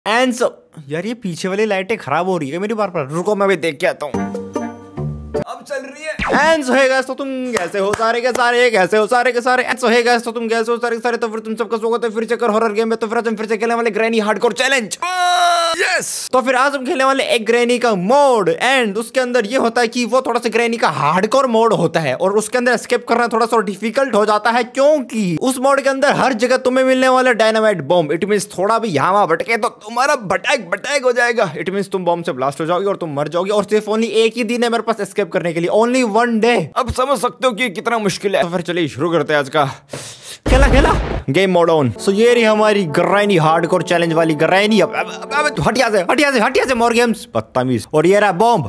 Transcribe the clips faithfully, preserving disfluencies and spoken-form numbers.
And so यार ये पीछे वाली लाइटें खराब हो रही है मेरी बार बार। रुको मैं भी देख के आता हूँ। अब चल रही है। एंड सो हे गाइस, तो तुम कैसे हो सारे के सारे, कैसे हो सारे के सारे। एंड सो हे गाइस, तो तुम कैसे हो सारे के सारे। तो फिर तुम सबका स्वागत है फिर से कर हॉरर गेम में। तो फिर आज हम फिर से खेलने वाले ग्रैनी हार्डकोर चैलेंज। यस, तो फिर आज हम खेलने वाले एक ग्रैनी का मोड। एंड उसके अंदर ये होता है कि वो थोड़ा सा ग्रैनी का हार्डकोर मोड होता है और उसके अंदर एस्केप करना थोड़ा सा डिफिकल्ट हो जाता है, क्योंकि उस मोड के अंदर हर जगह तुम्हें मिलने वाला डायनामाइट बॉम्ब। इट मींस थोड़ा भी यहाँ वहां भटके तो तुम्हारा भटक भटक हो जाएगा। इट मींस तुम बॉम्ब से ब्लास्ट हो जाओगे और तुम मर जाओगे। और सिर्फ ओनली एक ही दिन है मेरे पास एस्केप करने के लिए, ओनली वन डे। अब समझ सकते हो कि कितना मुश्किल है। तो फिर चलिए शुरू करते हैं आज का खेला खेला गेम मोड ऑन। सो ये रही हमारी ग्रैनी हार्डकोर चैलेंज वाली ग्रैनी। अब अब अब हटिया से हटिया से हटिया से मोर गेम्स बदतमीज। और ये रहा बॉम्ब,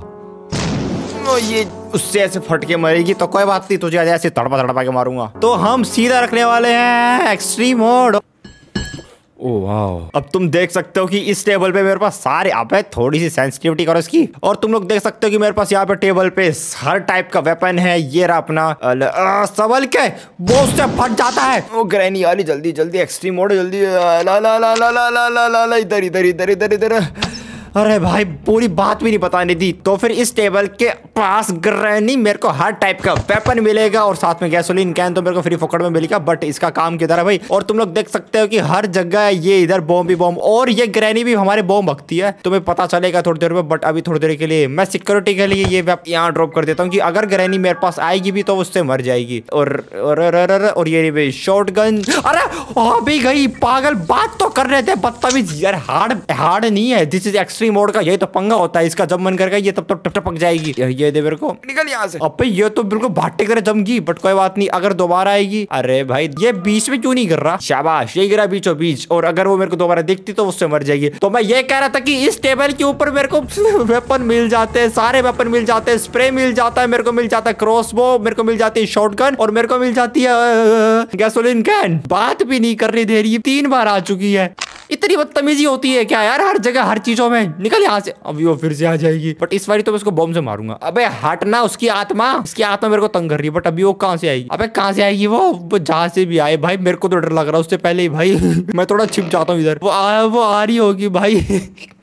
ये उससे ऐसे फटके मरेगी तो कोई बात नहीं, तुझे ऐसे तड़पा तड़पा के मारूंगा। तो हम सीधा रखने वाले हैं एक्सट्रीम मोड। ओह वाओ, अब तुम देख सकते हो कि इस टेबल पे मेरे पास सारे, अबे थोड़ी सी सेंसिटिविटी करो इसकी। और तुम लोग देख सकते हो कि मेरे पास यहाँ पे टेबल पे हर टाइप का वेपन है। ये रहा अपना सबल के, वो उससे फट जाता है। ओ ग्रैनी वाली जल्दी जल्दी एक्सट्रीम मोड जल्दी। ला ला ला ला ला ला ला ला ला इधर इधर इधर इधर इधर। अरे भाई पूरी बात भी नहीं बताने दी। तो फिर इस टेबल के पास ग्रैनी मेरे को हर टाइप का वेपन मिलेगा और साथ में गैसोलीन कैन तो मेरे को फ्री फोकट में मिलेगा। बट इसका काम किधर है भाई। और तुम लोग देख सकते हो कि हर जगह ये इधर बॉम्ब भी बॉम्ब, और ये ग्रैनी भी हमारे बॉम्ब भगती है। तुम्हें पता चलेगा थोड़ी देर में। बट अभी थोड़ी देर के लिए मैं सिक्योरिटी के लिए ये यहाँ ड्रॉप कर देता हूँ कि अगर ग्रैनी मेरे पास आएगी भी तो उससे मर जाएगी। और और ये शॉर्ट गन, अरे अभी गई पागल, बात तो कर रहे थे बदतमीज यार। हार्ड हार्ड नहीं है, दिस इज एक्सट्रीम मोड का यही तो पंगा होता है। इसका जब मन करेगा ये तब तो टपक जाएगी। ये दे मेरे को, निकल यहाँ से। अबे ये तो बिल्कुल भाटे करे जम गई। बट कोई बात नहीं, अगर दोबारा आएगी। अरे भाई ये बीच में क्यों नहीं गिर रहा, शाबाश, ये गिरा बीचों बीच। और अगर वो मेरे को दोबारा दिखती तो उससे मर जाएगी। तो मैं ये कह रहा था कि इस टेबल के ऊपर मेरे को वेपन मिल जाते हैं, सारे वेपन मिल जाते हैं। स्प्रे मिल जाता है मेरे को, मिल जाता है क्रॉसबो, मेरे को मिल जाती है शॉटगन, और मेरे को मिल जाती है गैसोलीन कैन। बात भी नहीं करनी दे रही, तीन बार आ चुकी है। इतनी बदतमीजी होती है क्या यार हर जगह हर चीजों में। निकल यहाँ से। अभी वो फिर से आ जाएगी। बट इस बारी तो मैं उसको बॉम्ब से मारूंगा। अबे हटना, उसकी आत्मा उसकी आत्मा मेरे को तंग कर रही है। बट अभी वो कहाँ से आएगी। अबे कहाँ से आएगी वो, वो जहाँ से भी आए भाई। मेरे को तो डर लग रहा है उससे पहले ही भाई। मैं थोड़ा छिप जाता हूँ इधर। वो आ, वो आ रही होगी भाई।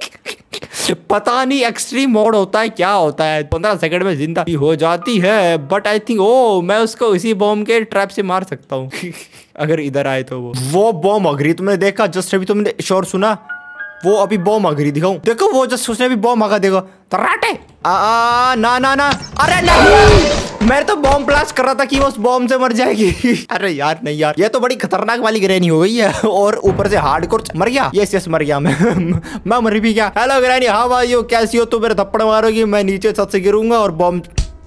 पता नहीं एक्सट्रीम मोड होता है क्या होता है, पंद्रह सेकंड में जिंदा हो जाती है। बट आई थिंक ओ मैं उसको इसी बॉम्ब के ट्रैप से मार सकता हूँ। अगर इधर आए तो वो वो बॉम्ब अगरी तुमने देखा जस्ट अभी, तुमने शोर सुना, वो अभी बॉम्ब अगरी दिखाऊं। देखो वो जस्ट उसने भी बॉम्ब आगा, देखो तराटे। आ ना ना ना, अरे नहीं, मैं तो बॉम्ब ब्लास्ट कर रहा था कि वो उस बॉम्ब से मर जाएगी। अरे यार नहीं यार, ये तो बड़ी खतरनाक वाली ग्रैनी हो गई है। और ऊपर से हार्डकोर मर गया। यस यस मर गया मैं। मैं मर भी गया। हेलो ग्रैनी, हाँ भाई हो, कैसी हो? तुम मेरे थप्पड़ मारोगी, मैं नीचे छत से गिरूंगा और बॉम्ब।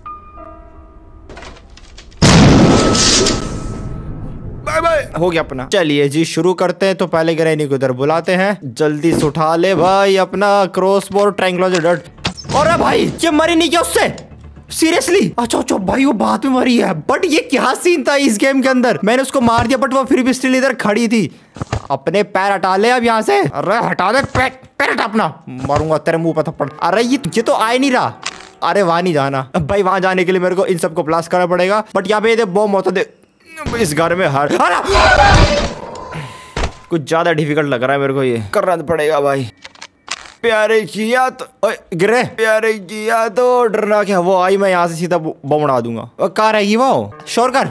बाय बाय, हो गया अपना। चलिए जी शुरू करते हैं। तो पहले ग्रैनी को इधर बुलाते हैं, जल्दी से उठा ले भाई अपना क्रॉसबो ट्रायंगुलर डट। अरे भाई ये मरी नहीं क्या उससे, सीरियसली? अच्छा अच्छा भाई वो बाद में मरी है। बट ये क्या सीन था इस गेम के अंदर, मैंने उसको मार दिया बट वो फिर भी स्टिल इधर खड़ी थी। अपने पैर हटा ले अब यहाँ से। अरे हटा दे पैर, पैर हटा अपना, मारूंगा तेरे मुंह पर थप्पड़। अरे ये ये तो आ ही नहीं रहा। अरे वहां नहीं जाना भाई, वहां जाने के लिए मेरे को इन सबको ब्लास्ट करना पड़ेगा। बट यहाँ पे बॉम्ब होता दे इस घर में। हर कुछ ज्यादा डिफिकल्ट लग रहा है मेरे को, ये करना पड़ेगा भाई। प्यारे किया तो गिरे, प्यारे किया तो डरना क्या। वो आई, मैं यहाँ से सीधा बम उड़ा दूंगा। वो कहाँ रहेगी वो, शोर कर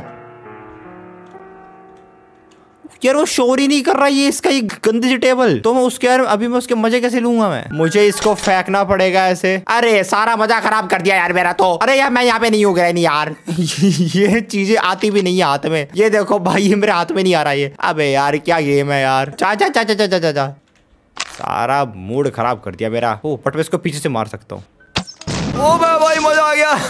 यार। वो शोर ही नहीं कर रहा ये इसका, ये गंदी सी टेबल। तो मैं उसके यार अभी मैं उसके मजे कैसे लूंगा मैं, मुझे इसको फेंकना पड़ेगा ऐसे। अरे सारा मजा खराब कर दिया यार मेरा तो। अरे यार मैं यहाँ पे नहीं हो गया नहीं यार। ये चीजें आती भी नहीं है हाथ में। ये देखो भाई ये मेरे हाथ में नहीं आ रहा ये। अबे यार क्या गेम है यार। चा चा चा चा चा चा चा सारा मूड खराब कर दिया मेरा। ओ बट मैं इसको पीछे से मार सकता हूँ। ओ भाई मजा आ गया।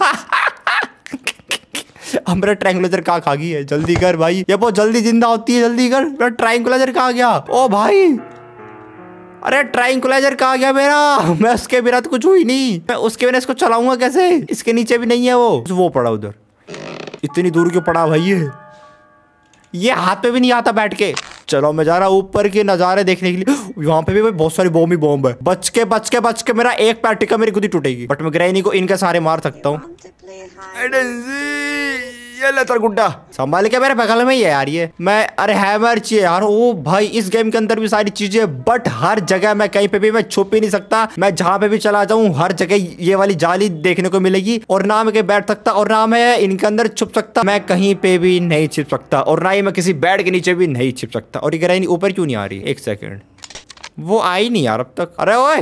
अब मेरा ट्रायंगुलर कहाँ खा गई है, जल्दी कर भाई, ये बहुत जल्दी जिंदा होती है, जल्दी कर। मेरा ट्रायंगुलर कहाँ गया? ओ भाई अरे ट्रायंगुलर कहाँ गया मेरा? मैं उसके बिना तो कुछ हुई नहीं। मैं उसके बिना इसको चलाऊंगा कैसे? इसके नीचे भी नहीं है वो वो पड़ा उधर। इतनी दूर क्यों पड़ा भाई ये ये हाथ पे भी नहीं आता बैठ के। चलो मैं जा रहा हूँ ऊपर के नजारे देखने के लिए। यहाँ पे भी बहुत सारी बॉम्ब ही बॉम्ब है। बच के बच के बच के मेरा एक पैर टिका, मेरी खुद ही टूटेगी। बट मैं ग्रैनी को इनके सारे मार सकता हूँ। ये ले तेरा गुड्डा, संभाल के, मेरे बगल में ही है यार ये। मैं अरे हैमर चाहिए यार। ओ भाई इस गेम के अंदर भी सारी चीजें, बट हर जगह मैं कहीं पे भी मैं छुप ही नहीं सकता। मैं जहाँ पे भी चला जाऊँ हर जगह ये वाली जाली देखने को मिलेगी, और ना मैं कहीं बैठ सकता, और ना मैं इनके अंदर छुप सकता। मैं कहीं पे भी नहीं छिप सकता, और ना ही मैं किसी बेड के नीचे भी नहीं छिप सकता। और ये गिराई ऊपर क्यों नहीं आ रही? एक सेकेंड, वो आई नहीं यार अब तक। अरे ओए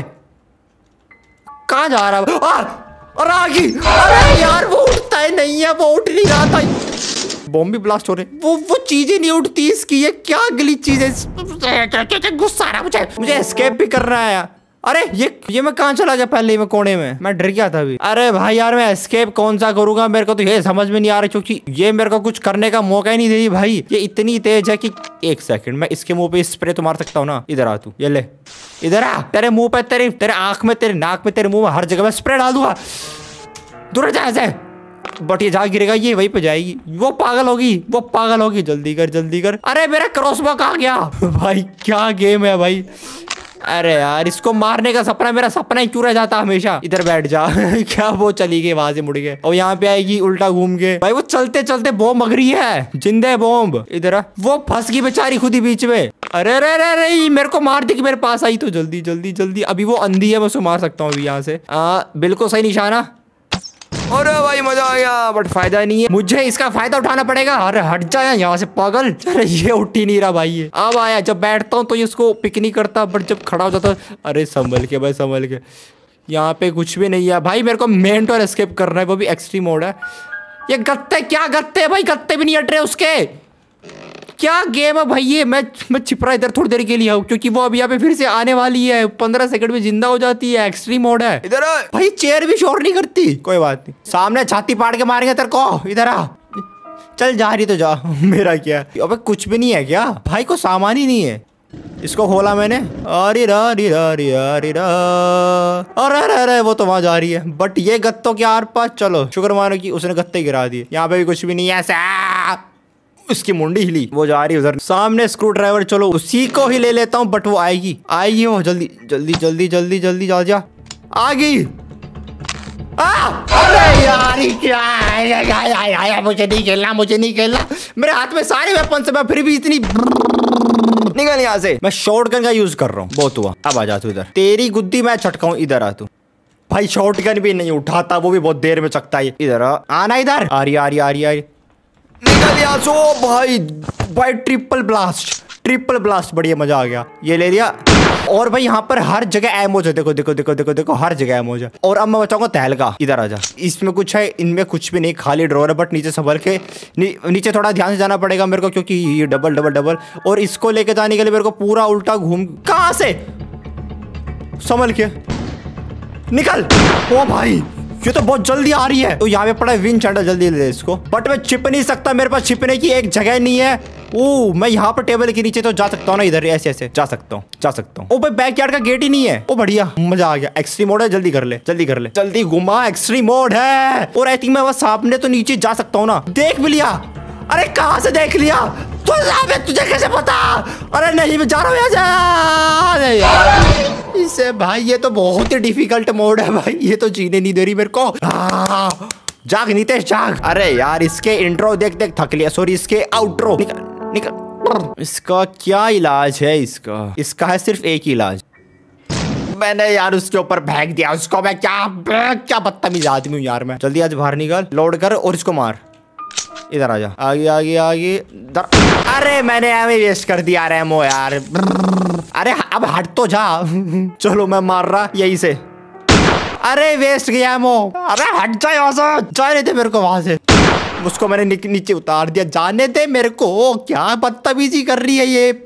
कहाँ जा रहा है? अरे आगे, अरे यार वो उठता ही नहीं है, वो उठ नहीं रहा था। बॉम्ब भी ब्लास्ट हो रहे, वो वो चीजें नहीं उठती इसकी। ये क्या गली चीज है? गुस्सा आ रहा मुझे, मुझे एस्केप भी कर रहा है। अरे ये ये मैं कहाँ चला गया? पहले ही मैं कोने में, मैं डर गया था अभी। अरे भाई यार मैं एस्केप कौन सा करूंगा? मेरे को तो ये समझ में नहीं आ रहा, क्योंकि ये मेरे को कुछ करने का मौका ही नहीं दे रही भाई। ये इतनी तेज है कि एक सेकंड, मैं इसके मुंह पे स्प्रे तो मार सकता हूँ ना। इधर आ तू, ये ले, इधर आ। तेरे मुंह पे, तेरे तेरे आंख में, तेरे नाक में, तेरे मुंह में, हर जगह मैं स्प्रे डाल दूंगा। दूर जा ऐसे। बट ये जहाँ गिरेगा ये वहीं पे जाएगी। वो पागल होगी, वो पागल होगी। जल्दी कर, जल्दी कर। अरे मेरा क्रॉसबो कहाँ गया? भाई क्या गेम है भाई। अरे यार इसको मारने का सपना मेरा सपना ही क्यों रह जाता हमेशा। इधर बैठ जा। क्या वो चली गई वहां से मुड़ के, और यहाँ पे आएगी उल्टा घूम के। भाई वो चलते चलते बॉम्ब मग रही है, जिंदे बॉम्ब। इधर वो फंस गई बेचारी खुद ही बीच में। अरे अरे अरे अरे मेरे को मार दी कि मेरे पास आई तो। जल्दी जल्दी जल्दी, अभी वो अंधी है, मैं उसको मार सकता हूँ अभी यहाँ से। आ, बिल्कुल सही निशाना। अरे भाई मजा आ गया, बट फायदा नहीं है, मुझे इसका फायदा उठाना पड़ेगा। अरे हट जाए यहाँ से पागल। अरे ये उठ ही नहीं रहा भाई। ये अब आया, जब बैठता हूँ तो ये उसको पिक नहीं करता, बट जब खड़ा हो जाता। अरे संभल के भाई, संभल के। यहाँ पे कुछ भी नहीं है भाई, मेरे को मेन टोर एस्केप करना है, वो भी एक्सट्रीम मोड है। ये गत्ते क्या गत्ते भाई, गत्ते भी नहीं हट रहे उसके। क्या गेम है भाई ये। मैं मैं छिप रहा इधर थोड़ी देर के लिए हूँ, क्योंकि वो अभी यहाँ पे फिर से आने वाली है। पंद्रह सेकंड में जिंदा हो जाती है। एक्सट्रीम मोड है। इधर भाई, चेयर भी शोर नहीं करती। कोई बात नहीं, सामने छाती पाड़ के मारेंगे तेरे को। इधर आ, चल जा रही तो जा। मेरा क्या, अबे कुछ भी नहीं है क्या भाई? को सामान ही नहीं है। इसको खोला मैंने। अरे रा रे रा रे रा रा। अरे अरे अरे वो तो वहां जा रही है, बट ये गत्तों के आर पास। चलो शुक्र मानो कि उसने गत्ते गिरा दिए। यहाँ पे भी कुछ भी नहीं है। ऐसा उसकी मुंडी हिली, वो जा रही है उधर। सामने स्क्रू ड्राइवर, चलो उसी को ही ले लेता हूँ, बट वो आएगी आएगी वो। जल्दी जल्दी जल्दी जल्दी जल्दी जा जा। आ गई। अरे यार क्या है? मुझे नहीं खेलना, मुझे नहीं खेलना। मेरे हाथ में सारे वेपन से, मैं फिर भी इतनी। निकल यहाँ से। मैं शॉटगन का यूज कर रहा हूँ। बहुत हुआ, अब आ जा तू इधर। तेरी गुद्दी मैं चटकाऊं। इधर आ तू। भाई शॉटगन भी नहीं उठाता, वो भी बहुत देर में चकता है। इधर आ, आना इधर। आ रही आ रही आ रही आ रही। निकल यहाँ से। भाई भाई ट्रिपल ब्लास्ट, ट्रिपल ब्लास्ट, बढ़िया मजा आ गया। ये ले लिया। और भाई यहाँ पर हर जगह एमोज है। देखो देखो देखो देखो देखो, हर जगह एमोज है। और अब मैं बचाऊंगा तहलका। इधर आ जा। इसमें कुछ है, इनमें कुछ भी नहीं, खाली ड्रॉर है। बट नीचे संभल के, नी, नीचे थोड़ा ध्यान से जाना पड़ेगा मेरे को, क्योंकि ये डबल डबल डबल। और इसको लेके जाने के लिए मेरे को पूरा उल्टा घूम। कहाँ से? संभल के निकल। ओ भाई ये तो बहुत जल्दी आ रही है। तो यहाँ पे पड़ा है विन चैंडल, जल्दी ले इसको। बट मैं छिप नहीं सकता, मेरे पास छिपने की एक जगह नहीं है। ओ मैं यहाँ पर टेबल के नीचे तो जा सकता हूँ ना। इधर ऐसे ऐसे जा सकता हूँ, जा सकता हूँ। ओ भाई बैक यार्ड का गेट ही नहीं है। ओ बढ़िया, मजा आ गया। एक्सट्रीम मोड है, जल्दी कर ले, जल्दी कर ले, जल्दी घुमा। एक्सट्रीम मोड है। और आई थिंक मैं बस सामने तो नीचे जा सकता हूँ ना। देख भी लिया। अरे कहाँ से देख लिया? तो तुझे कैसे पता? अरे नहीं मैं जा रहा हूँ यार। इससे भाई ये तो बहुत ही डिफिकल्ट मोड है भाई, ये तो जीने नहीं दे रही मेरे को। जाग नीतेश जाग। अरे यार इसके इंट्रो देख देख थक लिया। सॉरी इसके आउट्रो। निकल निकल। इसका क्या इलाज है? इसका इसका है सिर्फ एक ही इलाज। मैंने यार उसके ऊपर फेंक दिया उसको। मैं क्या क्या बदतमीज आदमी हूँ यार मैं। जल्दी आज बाहर निकल, लोड कर और इसको मार। इधर आ जा। आगे आगे आगे। अरे मैंने एमो वेस्ट कर दिया रेमो यार। अरे अब हट तो जा। चलो मैं मार रहा यही से। अरे वेस्ट गया एमो। अरे हट जा यहाँ से, जाने दे मेरे को वहां से। उसको मैंने नी, नीचे उतार दिया। जाने दे मेरे को। क्या बदतमीजी कर रही है ये।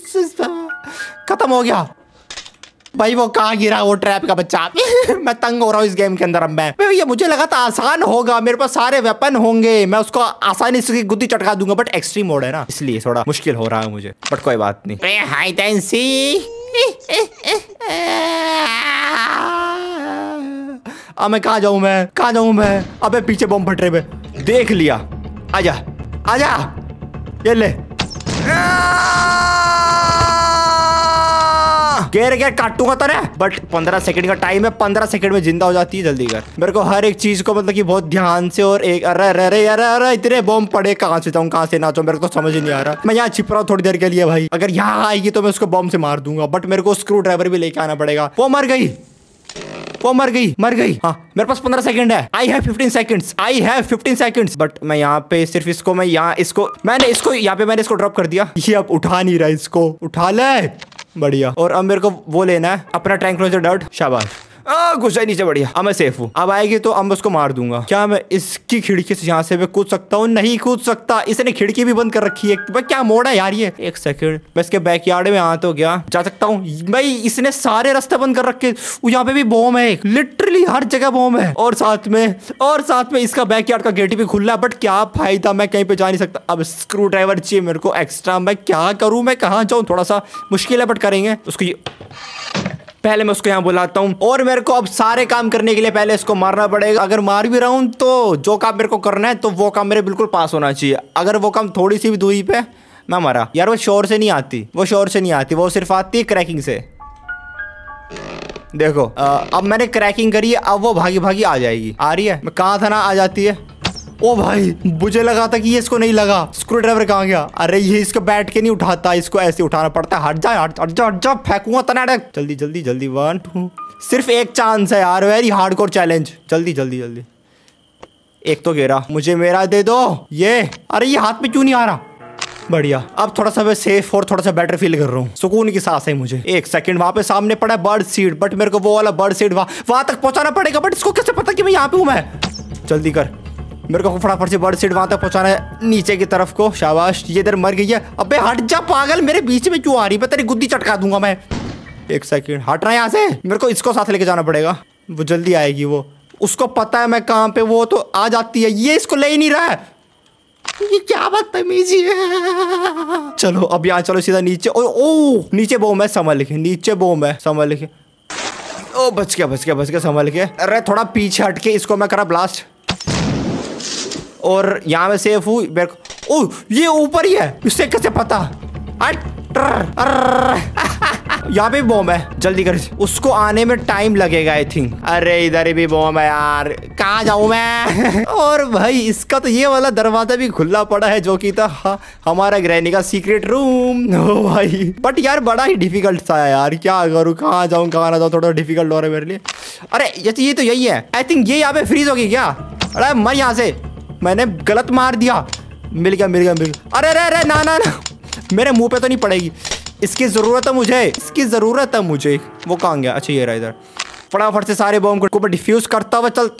खत्म हो गया भाई। वो कहाँ गिरा वो ट्रैप का बच्चा। मैं तंग हो रहा हूँ इस गेम के अंदर। अब मैं ये मुझे लगा था आसान होगा, मेरे पास सारे वेपन होंगे, मैं उसको आसानी से गुद्दी चटका दूंगा। बट एक्सट्रीम मोड है ना, इसलिए थोड़ा मुश्किल हो रहा है मुझे। बट कोई बात नहीं। Hide and seek. अब मैं कहाँ जाऊँ? मैं कहाँ जाऊँ मैं? अबे पीछे बम फट रहे पे। देख लिया। आजा आजा, ये ले। घेर घेर काटूंगा तेरे, बट पंद्रह सेकंड का टाइम है, पंद्रह सेकंड में जिंदा हो जाती है। जल्दी कर, मेरे को हर एक चीज को मतलब कि बहुत ध्यान से। और एक अरे अरे अरे अरे अरे इतने बॉम्ब पड़े, कहाँ से जाऊँ कहाँ से ना जाऊँ, मेरे को समझ ही नहीं आ रहा। मैं यहाँ छिप रहा हूँ थोड़ी देर के लिए भाई, अगर यहाँ आएगी तो मैं उसको बॉम्ब से मार दूंगा, बट मेरे को स्क्रू ड्राइवर भी लेके आना पड़ेगा। वो मर गई, वो मर गई मर गई हाँ, मेरे पास पंद्रह सेकंड है। I have fifteen seconds, I have fifteen seconds. But मैं यहाँ पे सिर्फ इसको, मैं यहाँ इसको मैंने इसको यहाँ पे मैंने इसको ड्रॉप कर दिया। ये अब उठा नहीं रहा, इसको उठा ले, बढ़िया। और अब मेरे को वो लेना है अपना ट्रैंक्विलाइजर डॉट, शाबाश। आ, घुस जाए नीचे, बढ़िया। अब मैं सेफ हूँ। अब आएगी तो अब उसको मार दूंगा। क्या मैं इसकी खिड़की से यहाँ से मैं कूद सकता हूँ? नहीं कूद सकता, इसने खिड़की भी बंद कर रखी है भाई। क्या मोड़ है यार ये। एक सेकंड, मैं इसके बैकयार्ड में आ तो गया, जा सकता हूँ भाई। इसने सारे रास्ते बंद कर रखे, यहाँ पे भी बॉम्ब है, लिटरली हर जगह बॉम्ब है। और साथ में और साथ में इसका बैकयार्ड का गेट भी खुला है, बट क्या फायदा, मैं कहीं पे जा नहीं सकता। अब स्क्रू ड्राइवर चाहिए मेरे को एक्स्ट्रा, मैं क्या करूँ, मैं कहाँ जाऊँ? थोड़ा सा मुश्किल है, बट करेंगे उसको। पहले मैं उसको यहाँ बुलाता हूँ, और मेरे को अब सारे काम करने के लिए पहले इसको मारना पड़ेगा। अगर मार भी रहा हूँ तो जो काम मेरे को करना है तो वो काम मेरे बिल्कुल पास होना चाहिए। अगर वो काम थोड़ी सी भी दूरी पे, मैं मरा यार। वो शोर से नहीं आती, वो शोर से नहीं आती, वो सिर्फ आती है क्रैकिंग से। देखो आ, अब मैंने क्रैकिंग करी है, अब वो भागी भागी आ जाएगी। आ रही है, मैं कहाँ था ना, आ जाती है। ओ भाई, मुझे लगा था कि ये इसको नहीं लगा। स्क्रू ड्राइवर कहाँ गया? अरे ये इसको बैठ के नहीं उठाता, इसको ऐसे उठाना पड़ता है। हट जा हट जा हट जा, फेंकूंगा तना। जल्दी जल्दी जल्दी, वन टू, सिर्फ एक चांस है यार, वेरी हार्डकोर चैलेंज। जल्दी जल्दी जल्दी, एक तो गिरा, मुझे मेरा दे दो ये। अरे ये हाथ में क्यों नहीं आ रहा? बढ़िया, अब थोड़ा सा मैं सेफ और थोड़ा सा बेटर फील कर रहा हूँ, सुकून की सांस है मुझे। एक सेकंड, वहां पे सामने पड़ा है बर्ड सीड, बट मेरे को वो वाला बर्ड सीड वहां वहां तक पहुंचाना पड़ेगा। बट इसको कैसे पता कि मैं यहाँ पे हूँ? मैं जल्दी कर, मेरे को फटाफट से बर्ड सीड वहां तक पहुंचाना है, नीचे की तरफ को। शाबाश, ये इधर मर गई है। अबे हट जा पागल, मेरे बीच में क्यों आ रही है? तेरी गुद्दी चटका दूंगा मैं। एक सेकंड, हट रहा है यहाँ से। मेरे को इसको साथ लेके जाना पड़ेगा, वो जल्दी आएगी। वो उसको पता है मैं कहाँ पे, वो तो आ जाती है। ये इसको ले ही नहीं रहा है, ये क्या बदतमीजी है। चलो अब यहाँ चलो सीधा नीचे। ओ, ओ नीचे बॉम्ब है, संभल के, नीचे बॉम्ब है, संभल के। ओ बच गया बच गया बच गया, संभल के। अरे थोड़ा पीछे हट के इसको मैं करा ब्लास्ट, और यहाँ में सेफ हूँ। मेरे को ओ ये ऊपर ही है, इससे कैसे पता? यहाँ पे बॉम्ब है, जल्दी कर, उसको आने में टाइम लगेगा आई थिंक। अरे इधर भी बॉम्ब है यार, कहाँ जाऊँ मैं? और भाई इसका तो ये वाला दरवाजा भी खुला पड़ा है, जो कि था हा, हमारा ग्रैनी का सीक्रेट रूम। ओ भाई, बट यार बड़ा ही डिफिकल्ट सा है यार, क्या करूँ, कहाँ जाऊँ कहाँ ना जाऊँ, थोड़ा डिफिकल्ट हो रहा है मेरे लिए। अरे ये तो यही है आई थिंक, ये यहाँ पे फ्रीज होगी क्या? अरे मर यहाँ से, मैंने गलत मार दिया। मिल गया मिल गया मिल गया। अरे अरे अरे ना ना ना, मेरे मुंह पे तो नहीं पड़ेगी, इसकी जरूरत है मुझे, इसकी जरूरत है मुझे। वो कहाँ गया? अच्छा ये रहा इधर। फटाफट से सारे बॉम्ब को डिफ्यूज करता हुआ चल।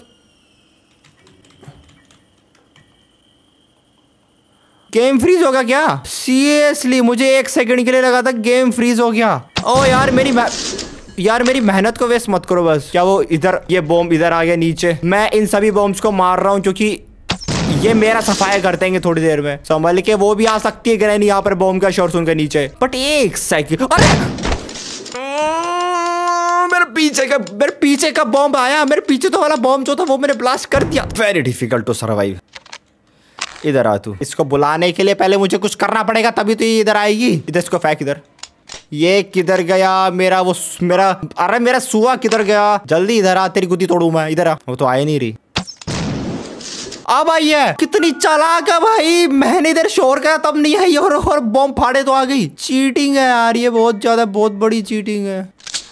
गेम फ्रीज हो गया क्या? सीरियसली मुझे एक सेकंड के लिए लगा था गेम फ्रीज हो गया। ओ यार मेरी यार मेरी मेहनत को वेस्ट मत करो बस। क्या वो इधर, ये बॉम्ब इधर आ गया नीचे। मैं इन सभी बॉम्ब्स को मार रहा हूँ क्योंकि ये मेरा सफाई कर देंगे थोड़ी देर में। संभल के, वो भी आ सकती है ग्रैनी यहाँ पर बॉम्ब का शोर सुन के नीचे। बट एक सेकंड, अरे मेरे पीछे का मेरे पीछे का बॉम्ब आया। मेरे पीछे तो वाला बॉम्ब जो था वो मैंने ब्लास्ट कर दिया। Very difficult to survive. इधर आ तू। इसको बुलाने के लिए पहले मुझे कुछ करना पड़ेगा, तभी तो ये इधर आएगी। इधर इसको फेंक इधर। ये किधर गया मेरा वो मेरा अरे मेरा सुआ किधर गया? जल्दी इधर आ, तेरी गुद्दी तोड़ू मैं। इधर आ। वो तो आए नहीं रही। अब आई है, कितनी चालाक है भाई। मैंने इधर शोर किया तब नहीं आई, और, और बॉम्ब फाड़े तो आ गई। चीटिंग है यार ये, बहुत ज्यादा, बहुत बड़ी चीटिंग है।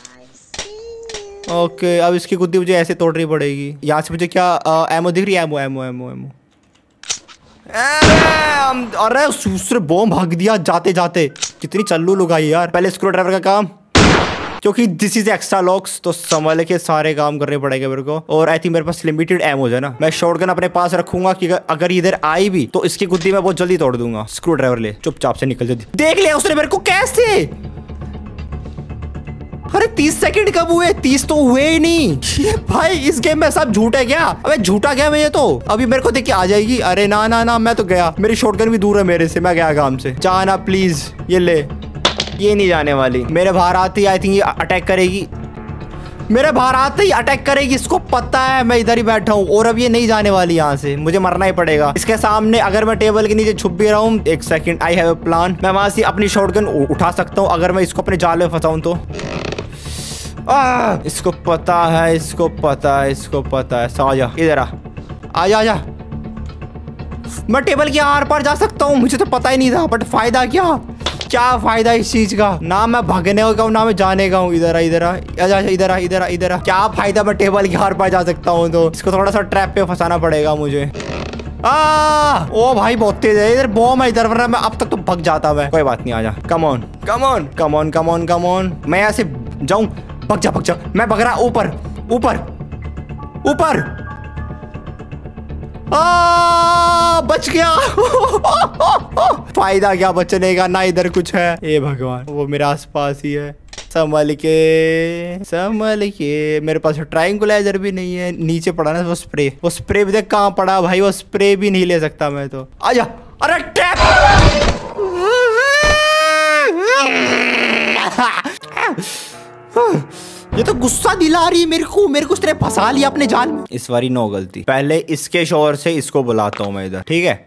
ओके अब इसकी गुद्दी मुझे ऐसे तोड़नी पड़ेगी। यहाँ से मुझे क्या आ, एमो दिख रही है? Ammo ammo ammo ammo. अरे दूसरे बॉम्ब भाग दिया जाते जाते। कितनी चल्लू लोग आई यार। पहले स्क्रू ड्राइवर का काम, क्योंकि दिस इज एक्स्ट्रा लॉक्स, तो संभाल के सारे काम करने पड़ेंगे मेरे को। और आई थिंक मेरे पास लिमिटेड एमो है ना, मैं शॉटगन अपने पास रखूंगा कि अगर इधर आई भी तो इसकी गुद्दी मैं बहुत जल्दी तोड़ दूंगा। स्क्रू ड्राइवर ले, चुपचाप से निकल जल्दी। देख लिया उसने मेरे को कैसे। अरे तीस सेकंड कब हुए? तीस तो हुए ही नहीं। ये भाई इस गेम में सब झूठ है क्या? अबे झूठा क्या मैं ये तो। अभी मेरे को देख के आ जाएगी। अरे ना ना ना, मैं तो गया। मेरी शॉटगन भी दूर है मेरे से, मैं गया काम से। जाना प्लीज, ये ले। ये नहीं जाने वाली। मेरे बाहर आते ही आई थिंक ये अटैक करेगी। मेरे बाहर आते ही अटैक करेगी, इसको पता है मैं इधर ही बैठा हूँ। और अब ये नहीं जाने वाली यहाँ से, मुझे मरना ही पड़ेगा इसके सामने। अगर मैं टेबल के नीचे छुप भी रहा हूँ, एक second, I have a plan. मैं वहां से अपनी शॉटगन उठा सकता हूँ अगर मैं इसको अपने जाल में फंसाऊं तो। आ, इसको पता है, इसको पता है, इसको पता है। साजा इधर आ, आजा आजा। मैं टेबल के आर पार जा सकता हूँ, मुझे तो पता ही नहीं था, बट फायदा क्या, क्या फायदा इस चीज का? ना मैं भागने का हूँ ना मैं जाने का हूँ। इधर आ इधर आ आजा, इधर आ इधर आ इधर आ। क्या फायदा, मैं टेबल के आर पार जा सकता हूँ तो इसको थोड़ा सा ट्रैप पे फंसाना पड़ेगा मुझे। आ, ओ भाई बहुत तेज है, इधर बॉम्ब है इधर, वरना मैं अब तक तो भग जाता मैं। कोई बात नहीं, आजा। Come on come on come on come on come on. मैं यहाँ से जाऊं, भग जा भग जा। मैं भग रहा ऊपर ऊपर ऊपर। आ, बच गया। फायदा क्या बचने का, ना इधर कुछ है। ए भगवान, वो मेरे आसपास ही है। संभल के संभल के। मेरे पास ट्रायंगुलाइजर भी नहीं है, नीचे पड़ा ना वो स्प्रे। वो स्प्रे भी देख कहाँ पड़ा भाई, वो स्प्रे भी नहीं ले सकता मैं तो। आजा। अरे ट्रैप। ये तो गुस्सा दिला रही है मेरे को, मेरे को उसने फंसा लिया अपने जाल में। इस बारी नो गलती। पहले इसके शोर से इसको बुलाता हूँ मैं इधर, ठीक है?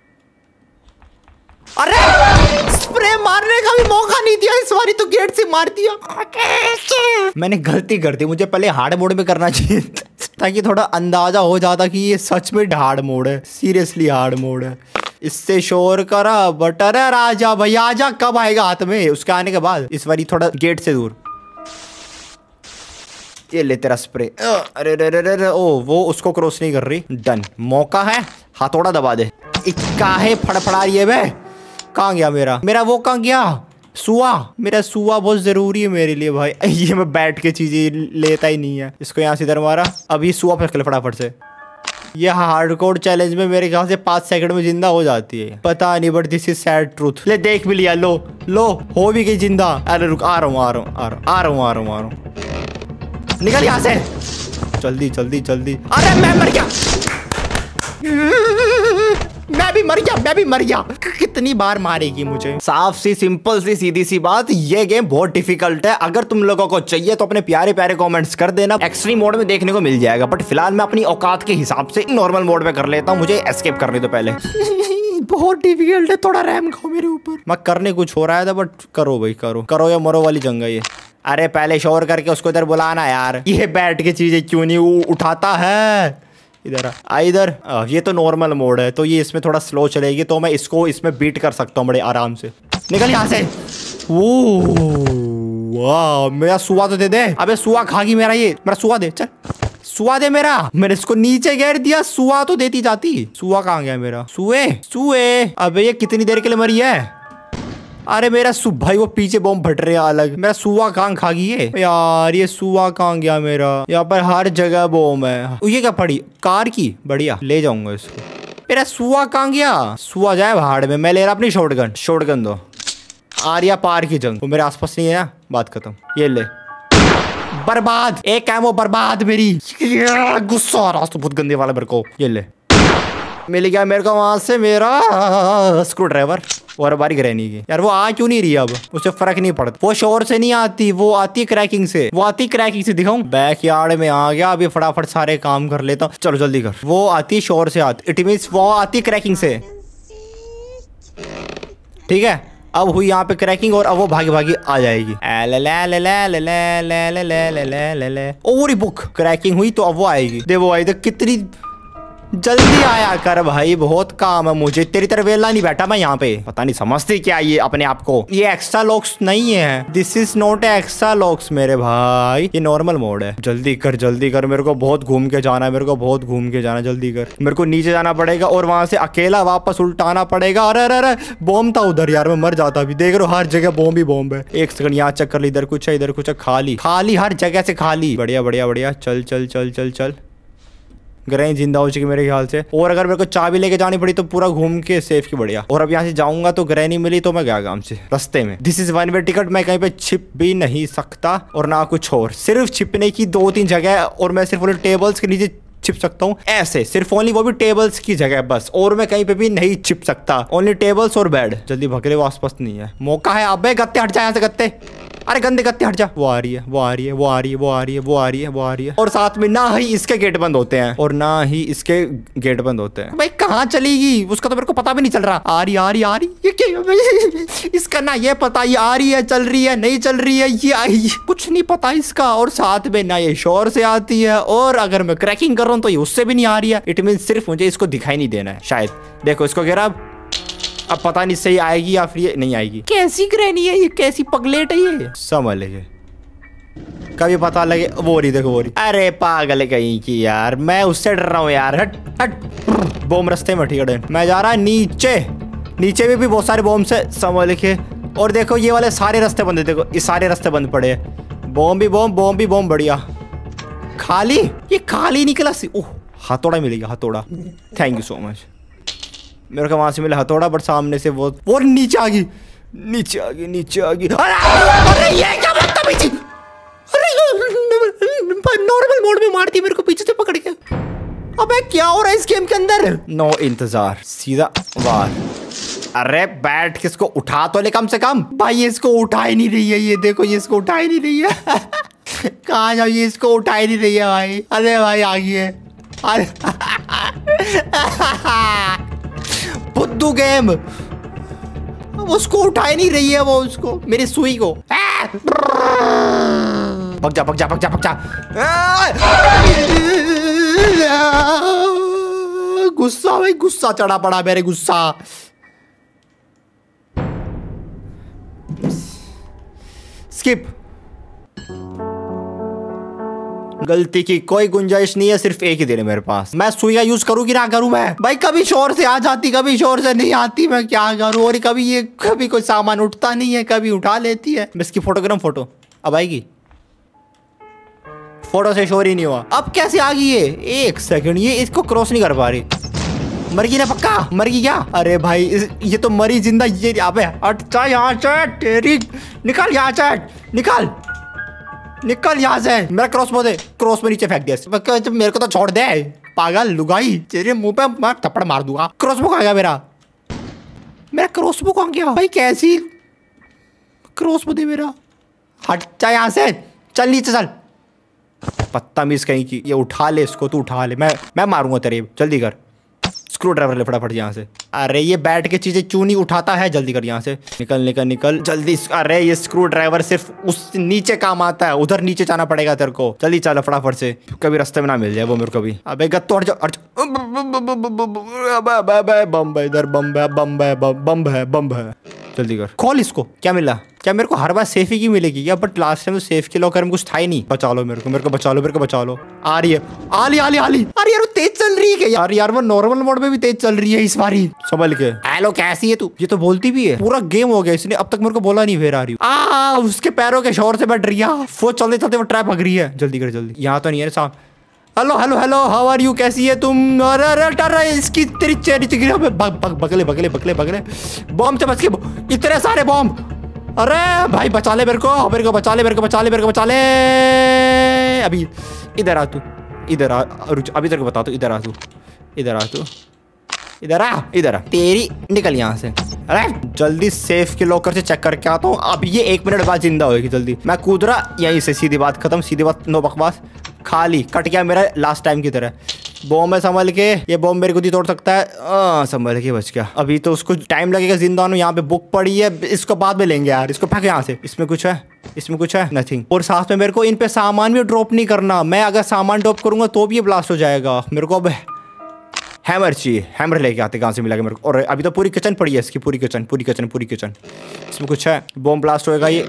अरे स्प्रे मारने का भी मौका नहीं दिया इस बारी, तो गेट से मार दिया। मैंने गलती कर दी, मुझे पहले हार्ड मोड में करना चाहिए ताकि थोड़ा अंदाजा हो जाता कि ये सच में हार्ड मोड है, सीरियसली हार्ड मोड है। इससे शोर करा बट अरे राजा भैया आजा, कब आएगा हाथ में? उसके आने के बाद। इस बारी थोड़ा गेट से दूर। ये ले तेरा स्प्रे। अरे रे रे रे, ओ वो उसको क्रॉस नहीं कर रही। डन, मौका है, हाथोड़ा दबा दे। काहे फड़फड़ा रही है बे? कहाँ गया मेरा मेरा वो कहाँ गया? सुआ। मेरा सुआ बहुत जरूरी है मेरे लिए भाई। ये मैं बैठ के चीजें लेता ही नहीं है। इसको यहाँ से इधर मारा, अब ये सुआ फेंक ले फटाफट से। ये हार्डकोर चैलेंज में मेरे ख्याल से पाँच सेकंड में जिंदा हो जाती है, पता नहीं, but this is sad truth. ले देख भी लिया, लो लो हो भी गई जिंदा। अरे रुक, आ रहा हूँ आ रहा हूँ आ रहा हूँ आ रहा हूँ आ रहा हूँ आ रहा हूँ। निकल यहाँ से जल्दी जल्दी जल्दी। अरे मैं मर गया, मैं भी मर गया मैं भी मर गया। कितनी बार मारेगी मुझे? साफ सी सिंपल सी सीधी सी बात, ये गेम बहुत डिफिकल्ट है। अगर तुम लोगों को चाहिए तो अपने प्यारे प्यारे कमेंट्स कर देना, एक्सट्रीम मोड में देखने को मिल जाएगा। बट फिलहाल मैं अपनी औकात के हिसाब से नॉर्मल मोड में कर लेता हूँ, मुझे एस्केप करने दो पहले। बहुत डिफिकल्ट है, थोड़ा रैम खाओ मेरे ऊपर। मैं करने कुछ हो रहा था, बट करो भाई करो, करो या मरो वाली जंग है ये। अरे पहले शोर करके उसको इधर बुलाना यार, ये बैठ के चीजें क्यों नहीं उठाता है? इधर आ इधर। ये तो नॉर्मल मोड है तो ये इसमें थोड़ा स्लो चलेगी, तो मैं इसको इसमें बीट कर सकता हूँ बड़े आराम से। निकल यहाँ से। वाह, मेरा सुआ तो दे दे। अबे सुआ खा गई मेरा, ये मेरा सुआ दे, चल सुआ दे मेरा। मैंने इसको नीचे गिर दिया, सुआ तो देती जाती। सुआ कहाँ गया मेरा? सुए सुए। अबे ये कितनी देर के लिए मरी है? अरे मेरा सु भाई वो पीछे बॉम्ब फट रहे हैं अलग। मेरा सुआ कहाँ खा गई है यार? ये सुआ कहाँ गया मेरा? यहाँ पर हर जगह बॉम्ब है। ये क्या पड़ी? कार की, बढ़िया, ले जाऊंगा इसको। मेरा सुआ कहाँ गया? सुआ जाए भाड़ में, मैं ले रहा अपनी शॉटगन। शॉटगन दो। आर्या पार की जंग, वो मेरे आसपास नहीं है ना, बात खत्म। ये ले, बर्बाद। एक कैमो बर्बाद मेरी। गुस्सा आ रहा तो बहुत गंदे वाला मेरे को। ये ले, मिल गया मेरे को वहां से मेरा स्क्रू ड्राइवर। और बारी ग्रैनी की यार, वो आ क्यों नहीं रही? अब उससे फर्क नहीं पड़ता, वो शोर से नहीं आती, वो आती है क्रैकिंग से। वो आती क्रैकिंग से, दिखाऊं? बैक यार्ड में आ गया, अभी फटाफट सारे काम कर लेता हूँ। चलो जल्दी कर। वो आती शोर से आती, इट मींस वो आती क्रैकिंग से, ठीक है? अब हुई यहाँ पे क्रैकिंग और अब वो भागी भागी आ जाएगी। ओवरी बुक क्रैकिंग हुई तो अब वो आएगी। दे वो आई, तो कितनी जल्दी आया कर भाई, बहुत काम है मुझे। तेरी तरह वेला नहीं बैठा मैं यहाँ पे। पता नहीं समझती क्या ये अपने आप को। ये एक्स्ट्रा लॉक्स नहीं है, this is not extra locks मेरे भाई, ये नॉर्मल मोड है। जल्दी कर जल्दी कर, मेरे को बहुत घूम के जाना है, मेरे को बहुत घूम के जाना। जल्दी कर, मेरे को नीचे जाना पड़ेगा और वहां से अकेला वापस उल्टाना पड़ेगा। अरे अरे अरे बॉम्ब था उधर यार, मैं मर जाता अभी। देख रहे हो हर जगह बॉम्ब ही बॉम्ब है। एक सेकंड यहाँ चेक कर ली, इधर कुछ है इधर कुछ है, खाली खाली हर जगह से खाली। बढ़िया बढ़िया बढ़िया, चल चल चल चल चल। ग्रैनी जिंदा हो चुकी मेरे ख्याल से, और अगर मेरे को चाबी लेके जानी पड़ी तो पूरा घूम के सेफ की बढ़िया। और अब यहाँ से जाऊंगा तो ग्रैनी मिली तो मैं गया काम से रास्ते में। This is one way ticket, मैं कहीं पे छिप भी नहीं सकता और ना कुछ और। सिर्फ छिपने की दो तीन जगह और मैं सिर्फ टेबल्स के नीचे छिप सकता हूँ ऐसे, सिर्फ ओनली, वो भी टेबल्स की जगह बस, और मैं कहीं पे भी नहीं छिप सकता। ओनली टेबल्स और बेड। जल्दी भगरे, वो आसपास नहीं है। मौका है, अबे गत्ते हट जाए यहाँ से, गत्ते अरे गंदे गत्ते हट जा। वो आ रही है, वो आ रही है, वो आ रही है, वो आ रही है, वो आ रही है, वो आ रही है। और साथ में ना ही इसके गेट बंद होते हैं और ना ही इसके गेट बंद होते हैं। भाई कहाँ चलेगी उसका तो मेरे को पता भी नहीं चल रहा। आ रही आ रही आ रही, ये क्या इसका ना ये पता, ये आ रही है, चल रही है, नहीं चल रही है, ये आई, कुछ नहीं पता इसका। और साथ में ना ये शोर से आती है और अगर मैं क्रैकिंग कर रहा हूँ तो ये उससे भी नहीं आ रही है। इट मीन सिर्फ मुझे इसको दिखाई नहीं देना है शायद। देखो इसको गिरा, अब पता नहीं सही आएगी या फिर ये नहीं आएगी। कैसी ग्रैनी है ये, कैसी पगलेट है ये, समझ लेंगे कभी पता लगे। वो रही देखो, वो रही। अरे पागल कहीं की यार, मैं उससे डर रहा हूँ यार। हट हट, बॉम्ब रास्ते में ठीक है। मैं जा रहा नीचे, नीचे में भी बहुत सारे बॉम्ब से, समझ लिखे। और देखो ये वाले सारे रास्ते बंद है, देखो ये सारे रास्ते बंद पड़े हैं। बॉम्ब भी बॉम्ब, बॉम्ब भी बॉम्ब, बढ़िया। खाली, ये खाली निकला। ओह हथौड़ा मिलेगा, हथौड़ा, थैंक यू सो मच। मेरे को वहां से मिला हथौड़ा, बट सामने से वो वो नीचे आ गई, नीचे आ गई, नीचे आ गई। अरे ये क्या बदतमीजी, अरे नॉर्मल मोड में मारती मेरे को पीछे से पकड़ के। अबे क्या हो रहा है इस गेम के अंदर। नो इंतजार, सीधा वार। अरे बैठ के इसको उठा तो ले कम से कम। भाई ये इसको उठा ही नहीं रही है, ये देखो ये इसको उठा ही नहीं रही है। कहाँ जाओ, ये इसको उठा ही नहीं रही है भाई। अरे भाई आ गई है, अरे बुद्धू गेम, उसको उठा ही नहीं रही है वो, उसको मेरी सुई को। भग जा भग जा भग जा भग जा। गुस्सा भाई, गुस्सा चढ़ा पड़ा मेरे, गुस्सा। स्किप, गलती की कोई गुंजाइश नहीं है, सिर्फ एक ही दिन है मेरे पास। मैं सुइया यूज करूँ कि ना करूँ मैं। भाई कभी शोर से आ जाती, कभी शोर से नहीं आती, मैं क्या करूँ। और कभी ये कभी कोई सामान उठता नहीं है, कभी उठा लेती है। मैं इसकी फोटोग्राम फोटो अब आएगी, फोटो से शोर ही नहीं हुआ। अब कैसे आ गई है, एक सेकंड, ये इसको क्रॉस नहीं कर पा रही। मर गई ना पक्का, मर गई क्या। अरे भाई इस, ये तो मरी जिंदा। ये अबे अच्छा यहाँ से, तेरी निकल यहाँ से, निकल निकल यहाँ से। मेरा क्रॉस बो दे, क्रॉस में नीचे फेंक दिया। मेरे को तो छोड़ दे पागल लुगाई, तेरे मुंह पे मैं थप्पड़ मार दूंगा। क्रॉस बुक आ गया मेरा, मेरा क्रॉस बुक आ गया। भाई कैसी क्रॉस बो दे मेरा, हट जा यहाँ से, चल नीचे चल। पत्ता मिस कहीं की, ये उठा ले इसको, तू उठा ले, मैं मैं मारूंगा तेरे, जल्दी कर। स्क्रू ड्राइवर ले फटाफट यहाँ से। अरे ये बैठ के चीजें क्यों नहीं उठाता है, जल्दी कर यहाँ से, निकल निकल निकल जल्दी। अरे ये स्क्रू ड्राइवर सिर्फ उस नीचे काम आता है, उधर नीचे जाना पड़ेगा तेरे को। जल्दी चल फटाफट से, कभी रास्ते में ना मिल जाए वो मेरे को भी। अबे गत्तो हट जा, बम है इधर, बम है, बम है, बम है, बम है। जल्दी कर, खोल इसको। क्या मिला, क्या मेरे को हर बार सेफ ही की मिलेगी क्या। बट लास्ट टाइम तो सेफ के लॉकर में कुछ था ही नहीं। बचा लो मेरे को, मेरे को बचा लो, मेरे को बचा लो। आ रही है, आली आली आली। अरे यार तेज चल रही है क्या यार, यार वो नॉर्मल मोड में भी तेज चल रही है इस बारी। संभल के। हेलो कैसी है तू, ये तो बोलती भी है। पूरा गेम हो गया इसने, अब तक मेरे को बोला नहीं। फिर आ रही आ उसके पैरों के शोर से बैठ रही है, वो चलते चलते वो ट्रैप भग रही है। जल्दी कर जल्दी, यहाँ तो नहीं है साहब। Hello hello hello, how are you, कैसी है तुम। अरे अरे इसकी तेरी चेरी चिकरी, बगले बगले बगले बगले बॉम्ब से बच के, इतने सारे बॉम्ब। अरे भाई बचा ले मेरे को, मेरे को बचा ले, मेरे को बचा ले, मेरे को बचा ले। अभी इधर आ तू, इधर आ, अभी तेरे को बता तू, इधर आ तू, इधर आ तू, इधर आ, इधर आ, तेरी निकल यहाँ से। अरे जल्दी सेफ के लॉकर से चेक करके आता हूँ। अब ये एक मिनट बाद जिंदा होगी। जल्दी, मैं कूद रहा यहीं से, सीधी बात खत्म, सीधी बात, नो बकवास। खाली कट गया मेरा लास्ट टाइम की तरह। बॉम्ब है, संभल के, ये बॉम्ब मेरे को ही तोड़ सकता है। आ, संभल के बच गया। अभी तो उसको टाइम लगेगा जिंदा होने। यहाँ पे बुक पड़ी है, इसको बाद में लेंगे यार। इसको फेंक यहाँ से, इसमें कुछ है, इसमें कुछ है, नथिंग। और साथ में मेरे को इन पे सामान भी ड्रॉप नहीं करना। मैं अगर सामान ड्रॉप करूंगा तो भी ये ब्लास्ट हो जाएगा। मेरे को अब हैमर चाहिए, हैमर लेके आते, कहाँ से मिलेगा मेरे को। और अभी तो पूरी किचन पड़ी है इसकी, पूरी किचन, पूरी किचन, पूरी किचन। इसमें कुछ है, बॉम्ब ब्लास्ट होएगा ये।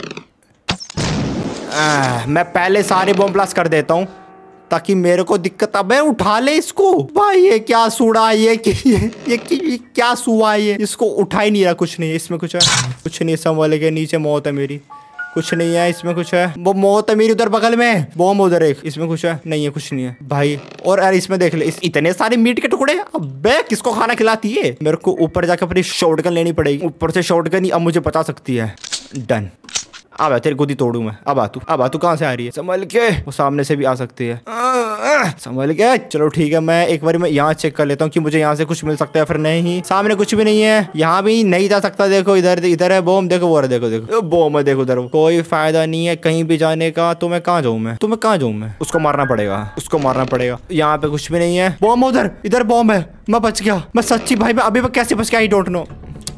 आ, मैं पहले सारे बॉम्ब ब्लास्ट कर देता हूँ ताकि मेरे को दिक्कत। अब उठा ले इसको भाई, ये क्या सूड़ा, ये ये, ये, ये क्या सुआ, ये इसको उठा ही नहीं रहा। कुछ नहीं है इसमें, कुछ है, कुछ नहीं। संभल के, नीचे मौत है मेरी, कुछ नहीं है इसमें। कुछ है, वो मौत है मेरी उधर बगल में, बॉम्ब उधर एक, इसमें कुछ है, नहीं है, कुछ नहीं है भाई। और यार इसमें देख ले, इस इतने सारे मीट के टुकड़े। अबे किसको खाना खिलाती है। मेरे को ऊपर जाकर अपनी शॉटगन लेनी पड़ेगी। ऊपर से शॉटगन ही अब मुझे बचा सकती है। डन, अब तेरी गोदी तोड़ू मैं। अब आ तू, अब आ तू कहाँ से आ रही है? संभल के, वो सामने से भी आ सकती है। संभल के। चलो ठीक है, मैं एक बार मैं यहाँ चेक कर लेता हूँ कि मुझे यहाँ से कुछ मिल सकता है फिर नहीं। सामने कुछ भी नहीं है, यहाँ भी नहीं जा सकता। देखो इधर इधर है बॉम्ब, देखो वो देखो देखो बॉम्ब है, देखो उधर। कोई फायदा नहीं है कहीं भी जाने का। तो मैं कहाँ जाऊँ? मैं तो मैं कहाँ जाऊँ? मैं उसको मारना पड़ेगा, उसको मारना पड़ेगा। यहाँ पे कुछ भी नहीं है। बॉम्ब उधर, इधर बॉम्ब है। मैं बच गया, मैं सच्ची भाई मैं अभी मैं कैसे बच गया? I don't know.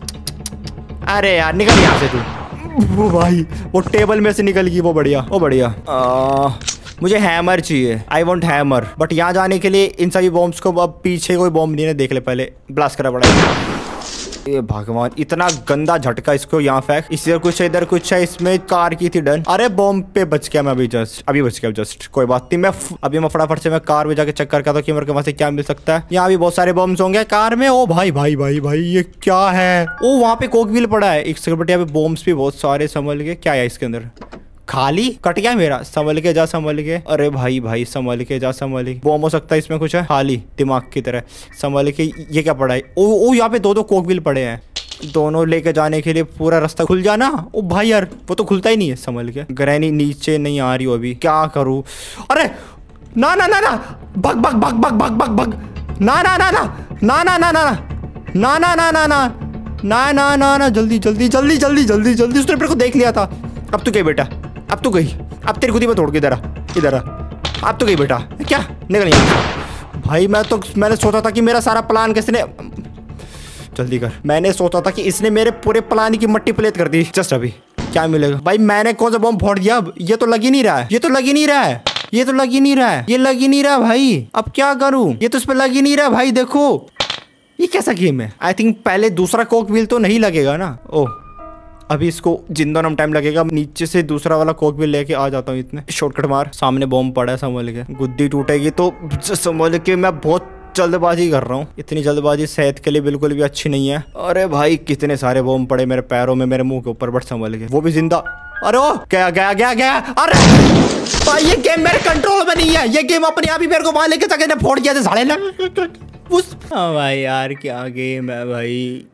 अरे यार निकल यहाँ से तू। वो भाई वो टेबल में से निकल गई, वो बढ़िया, वो बढ़िया। आ, मुझे हैमर चाहिए, आई वॉन्ट हैमर। बट यहाँ जाने के लिए इन सभी बॉम्ब्स को, अब पीछे कोई बॉम्ब नहीं है, देख ले पहले। ब्लास्ट करा पड़ा। ये भगवान, इतना गंदा झटका इसको यहाँ फेंक। इधर कुछ है, इधर कुछ है। इसमें कार की थी डन। अरे बॉम्ब पे बच गया मैं अभी, जस्ट अभी बच गया जस्ट। कोई बात नहीं, मैं अभी मैं फटाफट से मैं कार में जाके चेक करता हूँ कि मेरे को वहाँ से क्या मिल सकता है। यहाँ भी बहुत सारे बॉम्ब्स होंगे कार में। ओ भाई भाई भाई भाई ये क्या है? ओ वहाँ पे कोक व्हील पड़ा है। एक सेकंड, बट यहाँ पे बॉम्ब्स भी बहुत सारे। संभल के, क्या है इसके अंदर? खाली कट गया मेरा। संभल के जा, संभल के। अरे भाई भाई संभल के जा, संभल के। बॉम्ब हो सकता है इसमें कुछ है, खाली दिमाग की तरह। संभल के। ये क्या पड़ा है? ओ ओ यहाँ पे दो दो कोक व्हील पड़े हैं। दोनों लेके जाने के लिए पूरा रास्ता खुल जाना। ओ भाई यार वो तो खुलता ही नहीं है। संभल के। ग्रैनी नीचे नहीं आ रही हो अभी, क्या करूं? अरे ना ना ना ना, भग भग भग भग भग भग भग। ना ना ना ना ना ना ना ना ना ना ना ना ना ना ना ना ना जल्दी जल्दी जल्दी जल्दी जल्दी जल्दी। उसने मेरे को देख लिया था। अब तू गई बेटा, अब तू गई। अब तेरी खुदी में तोड़ के इधर आ, इधर आ। अब तू गई बेटा। क्या निकल यहाँ भाई। मैं तो मैंने सोचा था कि मेरा सारा प्लान किसने, जल्दी कर। मैंने सोचा था कि इसने मेरे पूरे प्लान की मट्टी प्लेट कर दी। जस्ट अभी क्या मिलेगा भाई? मैंने कौन सा बॉम्ब फोड़ दिया? अब ये तो लग ही नहीं रहा है, ये तो लग ही नहीं रहा है, ये तो लग ही नहीं रहा है, ये लग ही नहीं रहा भाई। अब क्या करूं? ये तो इस पे लग ही नहीं रहा भाई। देखो ये कैसा गेम है? आई थिंक पहले दूसरा कोक व्हील तो नहीं लगेगा ना। ओह अभी इसको जिंदा नाम टाइम लगेगा। नीचे से दूसरा वाला कोक व्हील लेके आ जाता हूँ। इतने शॉर्टकट मार। सामने बॉम्ब पड़ा है, संभल के। गुद्दी टूटेगी तो संभल के। मैं बहुत जल्दबाजी कर रहा हूँ। इतनी जल्दबाजी सेहत के लिए बिल्कुल भी अच्छी नहीं है। अरे भाई कितने सारे बॉम्ब पड़े मेरे पैरों में, मेरे मुंह के ऊपर। बट संभल के, वो भी जिंदा। अरे ओ गया गया गया गया। अरे भाई ये गेम मेरे कंट्रोल में नहीं है। ये गेम अपने आप ही मेरे को वहां लेके जाके फोड़ दिया था साले ने। उस हाँ भाई यार क्या गेम है भाई।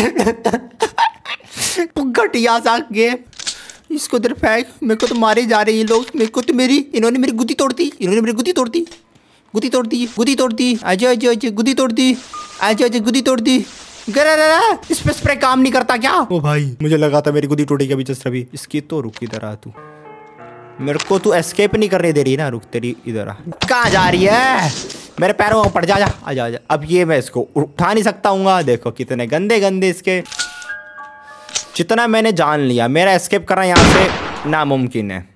घटिया सा गेम। इसको इधर फेंक। मेरे को तो मारे जा रहे हैं ये लोग। मेरे को तो मेरी इन्होंने मेरी गुद्दी तोड़ दी। इन्होंने मेरी गुद्दी तोड़ दी, गुद्दी तोड़ दी, गुद्दी तोड़ दी। आजा आजा आजा, गुद्दी तोड़ दी। आजा आजा, गुद्दी तोड़ दी। इस पे स्प्रे काम नहीं करता क्या? ओ भाई मुझे लगा था मेरी गुद्दी टूटेगी अभी जस्ट अभी। इसकी तो रुक इधर आ तू। मेरे को तू एस्केप नहीं करने दे रही ना। रुक तेरी, इधर आ। कहाँ जा रही है? मेरे पैरों में पड़ जा। जा आजा आजा। अब ये मैं इसको उठा नहीं सकता हूँ। देखो कितने गंदे गंदे इसके। जितना मैंने जान लिया, मेरा एस्केप करना यहाँ से नामुमकिन है।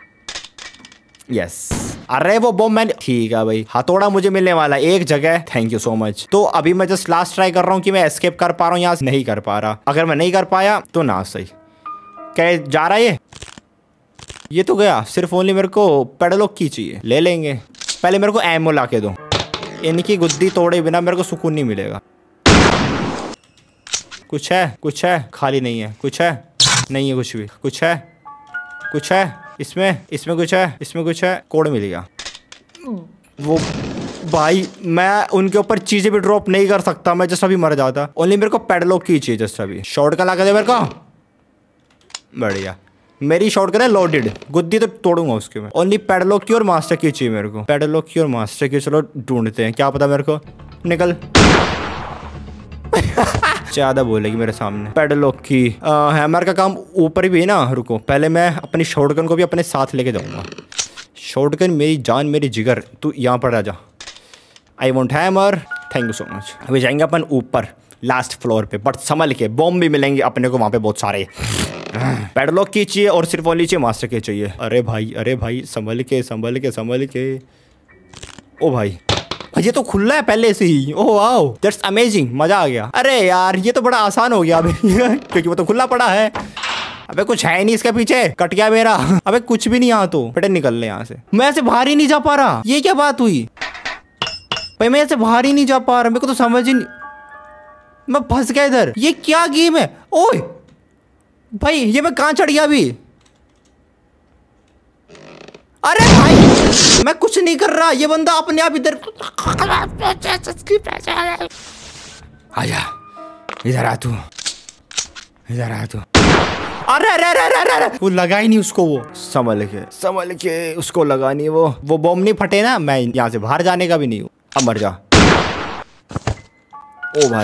यस अरे वो बॉम्ब मैंने, ठीक है भाई। हथौड़ा मुझे मिलने वाला एक जगह। Thank you so much. तो अभी मैं जस्ट लास्ट ट्राई कर रहा हूँ कि मैं एस्केप कर पा रहा हूँ यहाँ से। नहीं कर पा रहा। अगर मैं नहीं कर पाया तो ना सही। क्या जा रहा है ये? ये तो गया। सिर्फ ओनली मेरे को पेडलॉक की चाहिए, ले लेंगे। पहले मेरे को एमओ ला के दो। इनकी गुद्दी तोड़े बिना मेरे को सुकून नहीं मिलेगा। कुछ है? कुछ है? खाली नहीं है। कुछ है? नहीं है कुछ भी। कुछ है? कुछ है इसमें? इसमें कुछ है? इसमें कुछ है? कोड मिल गया। वो भाई मैं उनके ऊपर चीजें भी ड्रॉप नहीं कर सकता। मैं जस्ट अभी मर जाता। ओनली मेरे को पेडलॉक की चाहिए जस्ट अभी। शॉर्ट का ला के दे मेरे को। बढ़िया। मेरी शॉर्ट है लोडेड। गुद्दी तो तोड़ूंगा उसके में। ओनली पेडलॉक की और मास्टर की चाहिए मेरे को। पेडलॉक की और मास्टर की। चलो ढूंढते हैं, क्या पता मेरे को निकल। ज्यादा बोलेगी मेरे सामने। पेडलॉक की। हैमर का काम ऊपर भी है ना। रुको पहले मैं अपनी शॉटगन को भी अपने साथ लेके जाऊंगा। शॉटगन मेरी जान, मेरी जिगर। तू यहाँ पर आ जा। I want hammer. Thank you so much. अभी जाएंगे अपन ऊपर लास्ट फ्लोर पे। बट संभल के, बॉम्ब भी मिलेंगे अपने को वहाँ पे बहुत सारे। पेडलॉक की चाहिए और सिर्फ ओनली चाहिए मास्टर की चाहिए। अरे भाई अरे भाई संभल के संभल के संभल के। ओ भाई ये तो खुला है पहले से ही। Oh wow that's amazing. मजा आ गया। अरे यार ये तो बड़ा आसान हो गया अभी क्योंकि वो तो खुला पड़ा है। अबे कुछ है नहीं इसके पीछे। कट गया मेरा। अबे कुछ भी नहीं यहाँ तो। बेटे निकल ले यहाँ से। मैं ऐसे बाहर ही नहीं जा पा रहा। ये क्या बात हुई भाई? मैं ऐसे बाहर ही नहीं जा पा रहा। मेरे को तो समझ ही नहीं। मैं फंस गया इधर। ये क्या गेम है? ओए भाई ये मैं कहाँ चढ़ गया अभी? अरे भाई मैं कुछ नहीं कर रहा। ये बंदा अपने आप इधर। आजा इधर आ तू, इधर आ तू। अरे अरे अरे अरे अरे वो लगा ही नहीं उसको, वो संभल के संभल के उसको लगा नहीं, वो वो बॉम्ब नहीं फटे ना, मैं यहाँ से बाहर जाने का भी नहीं हूँ। अब मर जा। ओ भाई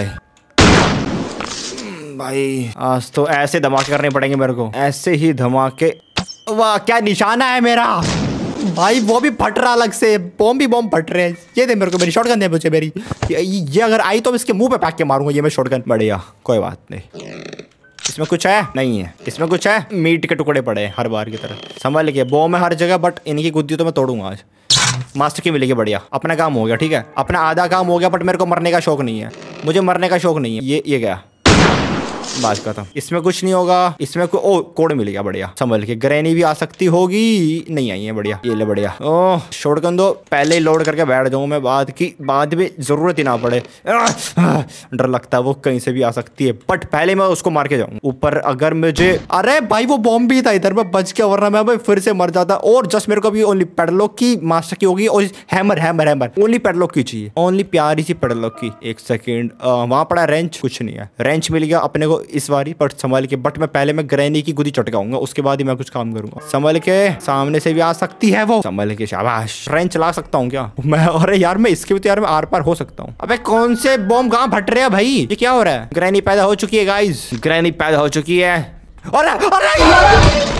भाई आज तो ऐसे धमाके करने पड़ेंगे मेरे को, ऐसे ही धमाके। वाह क्या निशाना है मेरा भाई, वो भी फट रहा अलग से, बॉम्ब भी बॉम्ब फट रहे हैं। ये दे मेरे को, मेरी शॉटगन दे मुझे मेरी, ये, ये अगर आई तो इसके मुंह पे पैक के मारूंगा ये मैं शॉटगन। बढ़िया कोई बात नहीं। इसमें कुछ है नहीं है, इसमें कुछ है, मीट के टुकड़े पड़े हैं हर बार की तरह। संभल के, बॉम्ब है हर जगह, बट इनकी गुद्दी तो मैं तोड़ूंगा आज। मास्टर की मिलेगी, बढ़िया अपना काम हो गया। ठीक है अपना आधा काम हो गया, बट मेरे को मरने का शौक नहीं है, मुझे मरने का शौक नहीं है। ये ये गया, बात खत्म। इसमें कुछ नहीं होगा, इसमें को ओ कोड मिल गया, बढ़िया। संभल के, ग्रैनी भी आ सकती होगी, नहीं आई है, बढ़िया। ये ले बढ़िया। ओह शॉटगन दो, पहले ही लोड करके बैठ जाऊं मैं, बाद की बाद में जरूरत ही ना पड़े। डर लगता है वो कहीं से भी आ सकती है, बट पहले मैं उसको मार के जाऊं ऊपर। अगर मुझे, अरे भाई वो बॉम्ब भी था इधर, मैं बच गया, वरना मैं भाई फिर से मर जाता। और जस्ट मेरे को भी ओनली पेडलॉक की मास्टर की होगी, और hammer hammer hammer only padlock key चाहिए, ओनली प्यारी सी पेडलॉक की। एक सेकेंड, वहां पड़ा रेंच, कुछ नहीं है, रेंच मिल गया अपने को इस बारी, बट संभाल के। बट मैं पहले मैं ग्रैनी की गुदी चटकाऊंगा, उसके बाद ही मैं कुछ काम करूंगा। संभल के, सामने से भी आ सकती है वो, संभल के, शाबाश। ट्रेन चला सकता हूँ क्या मैं? अरे यार मैं इसके भी तो यार मैं आर पार हो सकता हूँ। अबे कौन से बॉम्ब कहाँ फट रहे हैं भाई, ये क्या हो रहा है? ग्रैनी पैदा हो चुकी है गाइस, ग्रैनी पैदा हो चुकी है। अरे अरे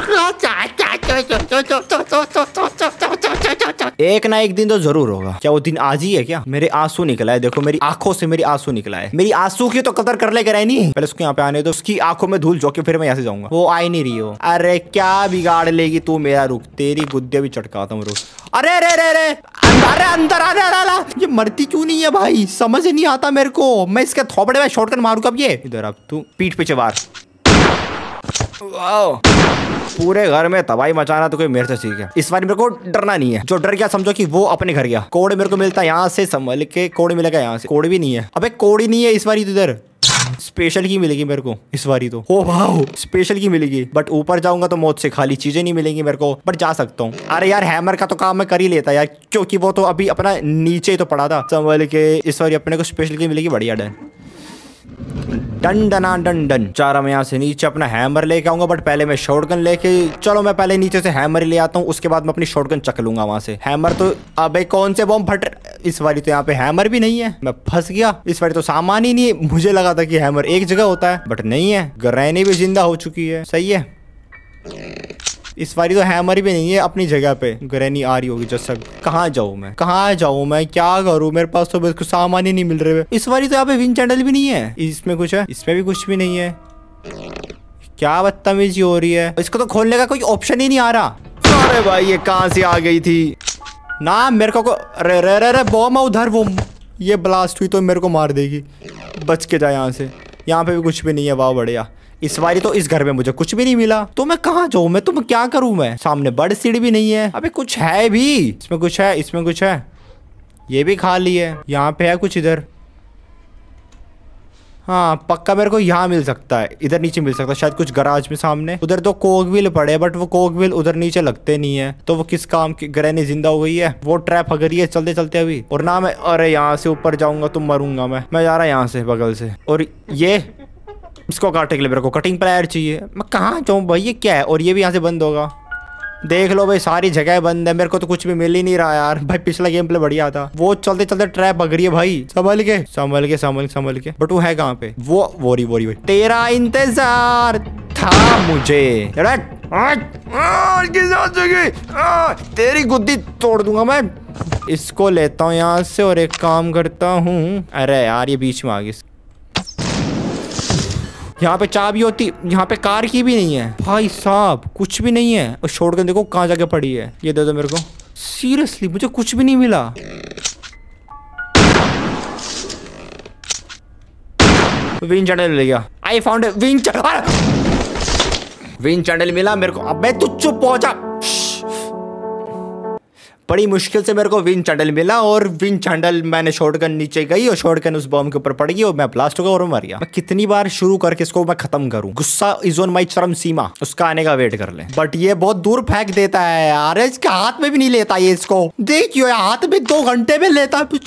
एक ना एक दिन तो जरूर होगा। क्या वो दिन आज ही है क्या? मेरे आंसू निकला है, देखो मेरी आंखों से मेरी आंसू निकला है। मेरी आंसू की तो कदर कर ले ग्रैनी, पहले उसको यहाँ पे आने दो, उसकी आंखों में धूल झोंके फिर मैं यहाँ से जाऊंगा। वो आई नहीं रही हो, अरे क्या बिगाड़ लेगी तू मेरा, रुक तेरी गुद्दे भी चटकाता हूँ, रुक। अरे अरे अरे अरे अरे अंदर आ रहा, ये मरती क्यों नहीं है भाई, समझ नहीं आता मेरे को। मैं इसके थोपड़े में शॉटगन मारू कब? ये इधर अब तू पीठ पे चबार। पूरे घर में तबाही मचाना तो कोई मेरे से सीख है। इस बार मेरे को डरना नहीं है, जो डर गया समझो कि वो अपने घर गया। कोड मेरे को मिलता है यहाँ से, संभल के कोड मिलेगा यहाँ से। कोड भी नहीं है, अबे कोड ही नहीं है इस बार इधर। स्पेशल की मिलेगी मेरे को इस बारी तो, ओ वाह स्पेशल की मिलेगी, बट ऊपर जाऊंगा तो मौत से खाली चीजें नहीं मिलेंगी मेरे को, बट जा सकता हूँ। अरे यार हैमर का तो काम मैं कर ही लेता यार, क्योंकि वो तो अभी अपना नीचे ही तो पड़ा था। संभल के, इस बारी अपने को स्पेशल की मिलेगी, बढ़िया। Done done done done done. चारा मैं यहाँ से नीचे अपना हैमर लेके आऊंगा, बट पहले मैं शॉटगन लेके, चलो मैं पहले नीचे से हैमर ही ले आता हूँ, उसके बाद मैं अपनी शॉटगन चक लूंगा वहां से। हैमर तो अबे कौन से बॉम्ब फट, इस बारी तो यहाँ पे हैमर भी नहीं है, मैं फंस गया। इस बारी तो सामान ही नहीं है, मुझे लगा था कि हैमर एक जगह होता है, बट नहीं है। ग्रैनी भी जिंदा हो चुकी है, सही है। इस बारी तो हैमर भी नहीं है अपनी जगह पे, ग्रैनी आ रही होगी। जैसा कहाँ जाऊँ मैं, कहाँ जाऊँ मैं, क्या करूँ, मेरे पास तो बिल्कुल सामान ही नहीं मिल रहे। इस बारी तो यहाँ पे विंड चैनल भी नहीं है, इसमें कुछ है, इसमें भी कुछ भी नहीं है। क्या बदतमीजी हो रही है, इसको तो खोलने का कोई ऑप्शन ही नहीं आ रहा। अरे भाई ये कहाँ से आ गई थी ना, मेरे को रे रे रे रे बॉम्ब उधर, वो ये ब्लास्ट हुई तो मेरे को मार देगी, बच के जाए यहाँ से। यहाँ पे भी कुछ भी नहीं है, वाह बढ़िया। इस बारी तो इस घर में मुझे कुछ भी नहीं मिला, तो मैं कहाँ जाऊँ, मैं तो मैं क्या करूँ, मैं सामने बर्ड सीड भी नहीं है। अबे कुछ है भी, इसमें कुछ है, इसमें कुछ है, ये भी खाली है। यहाँ पे है कुछ इधर, हाँ पक्का मेरे को यहाँ मिल सकता है, इधर नीचे मिल सकता है शायद, कुछ गराज में सामने। उधर तो कोकविल पड़े, बट वो कोकविल उधर नीचे लगते नहीं है, तो वो किस काम की। ग्रैनी जिंदा हो गई है, वो ट्रैप अगर ये चलते चलते अभी। और ना मैं, अरे यहाँ से ऊपर जाऊंगा तो मरूंगा मैं मैं जा रहा यहाँ से बगल से। और ये इसको काटने के लिए मेरे को कटिंग प्लायर चाहिए, मैं कहाँ जाऊँ भाई, ये क्या है? और ये भी यहाँ से बंद होगा, देख लो भाई सारी जगह बंद है, मेरे को तो कुछ भी मिल ही नहीं रहा यार। भाई पिछला गेम प्ले बढ़िया था, वो चलते चलते ट्रैप बग रही है भाई, संभल के संभल के संभल संभल के। बट वो है कहाँ पे, वो वोरी वोरी वोरी, तेरा इंतजार था मुझे। तेरी गुद्दी तोड़ दूंगा मैं। इसको लेता हूँ यहाँ से, और एक काम करता हूँ, अरे यार ये बीच में आ गई। यहाँ पे चाबी होती, यहाँ पे कार की भी नहीं है भाई साहब, कुछ भी नहीं है। और शॉटगन देखो कहाँ जाके पड़ी है, ये दे दो मेरे को। सीरियसली मुझे कुछ भी नहीं मिला। विंड चैनल ले गया, I found wind channel, wind channel मिला मेरे को। अब मैं तू चुप हो जा, बड़ी मुश्किल से मेरे को विंड चैनल मिला, और विंड चैनल मैंने शॉटगन नीचे गई, और शॉटगन उस बॉम्ब के ऊपर पड़ गई, और मैं ब्लास्ट हो गया और मर गया। मैं कितनी बार शुरू करके इसको मैं खत्म करूं, गुस्सा इज ऑन माई चरम सीमा, उसका आने का वेट कर ले। बट ये बहुत दूर फेंक देता है यार, इसके हाथ में भी नहीं लेता ये, इसको देखियो हाथ में दो घंटे में लेता है।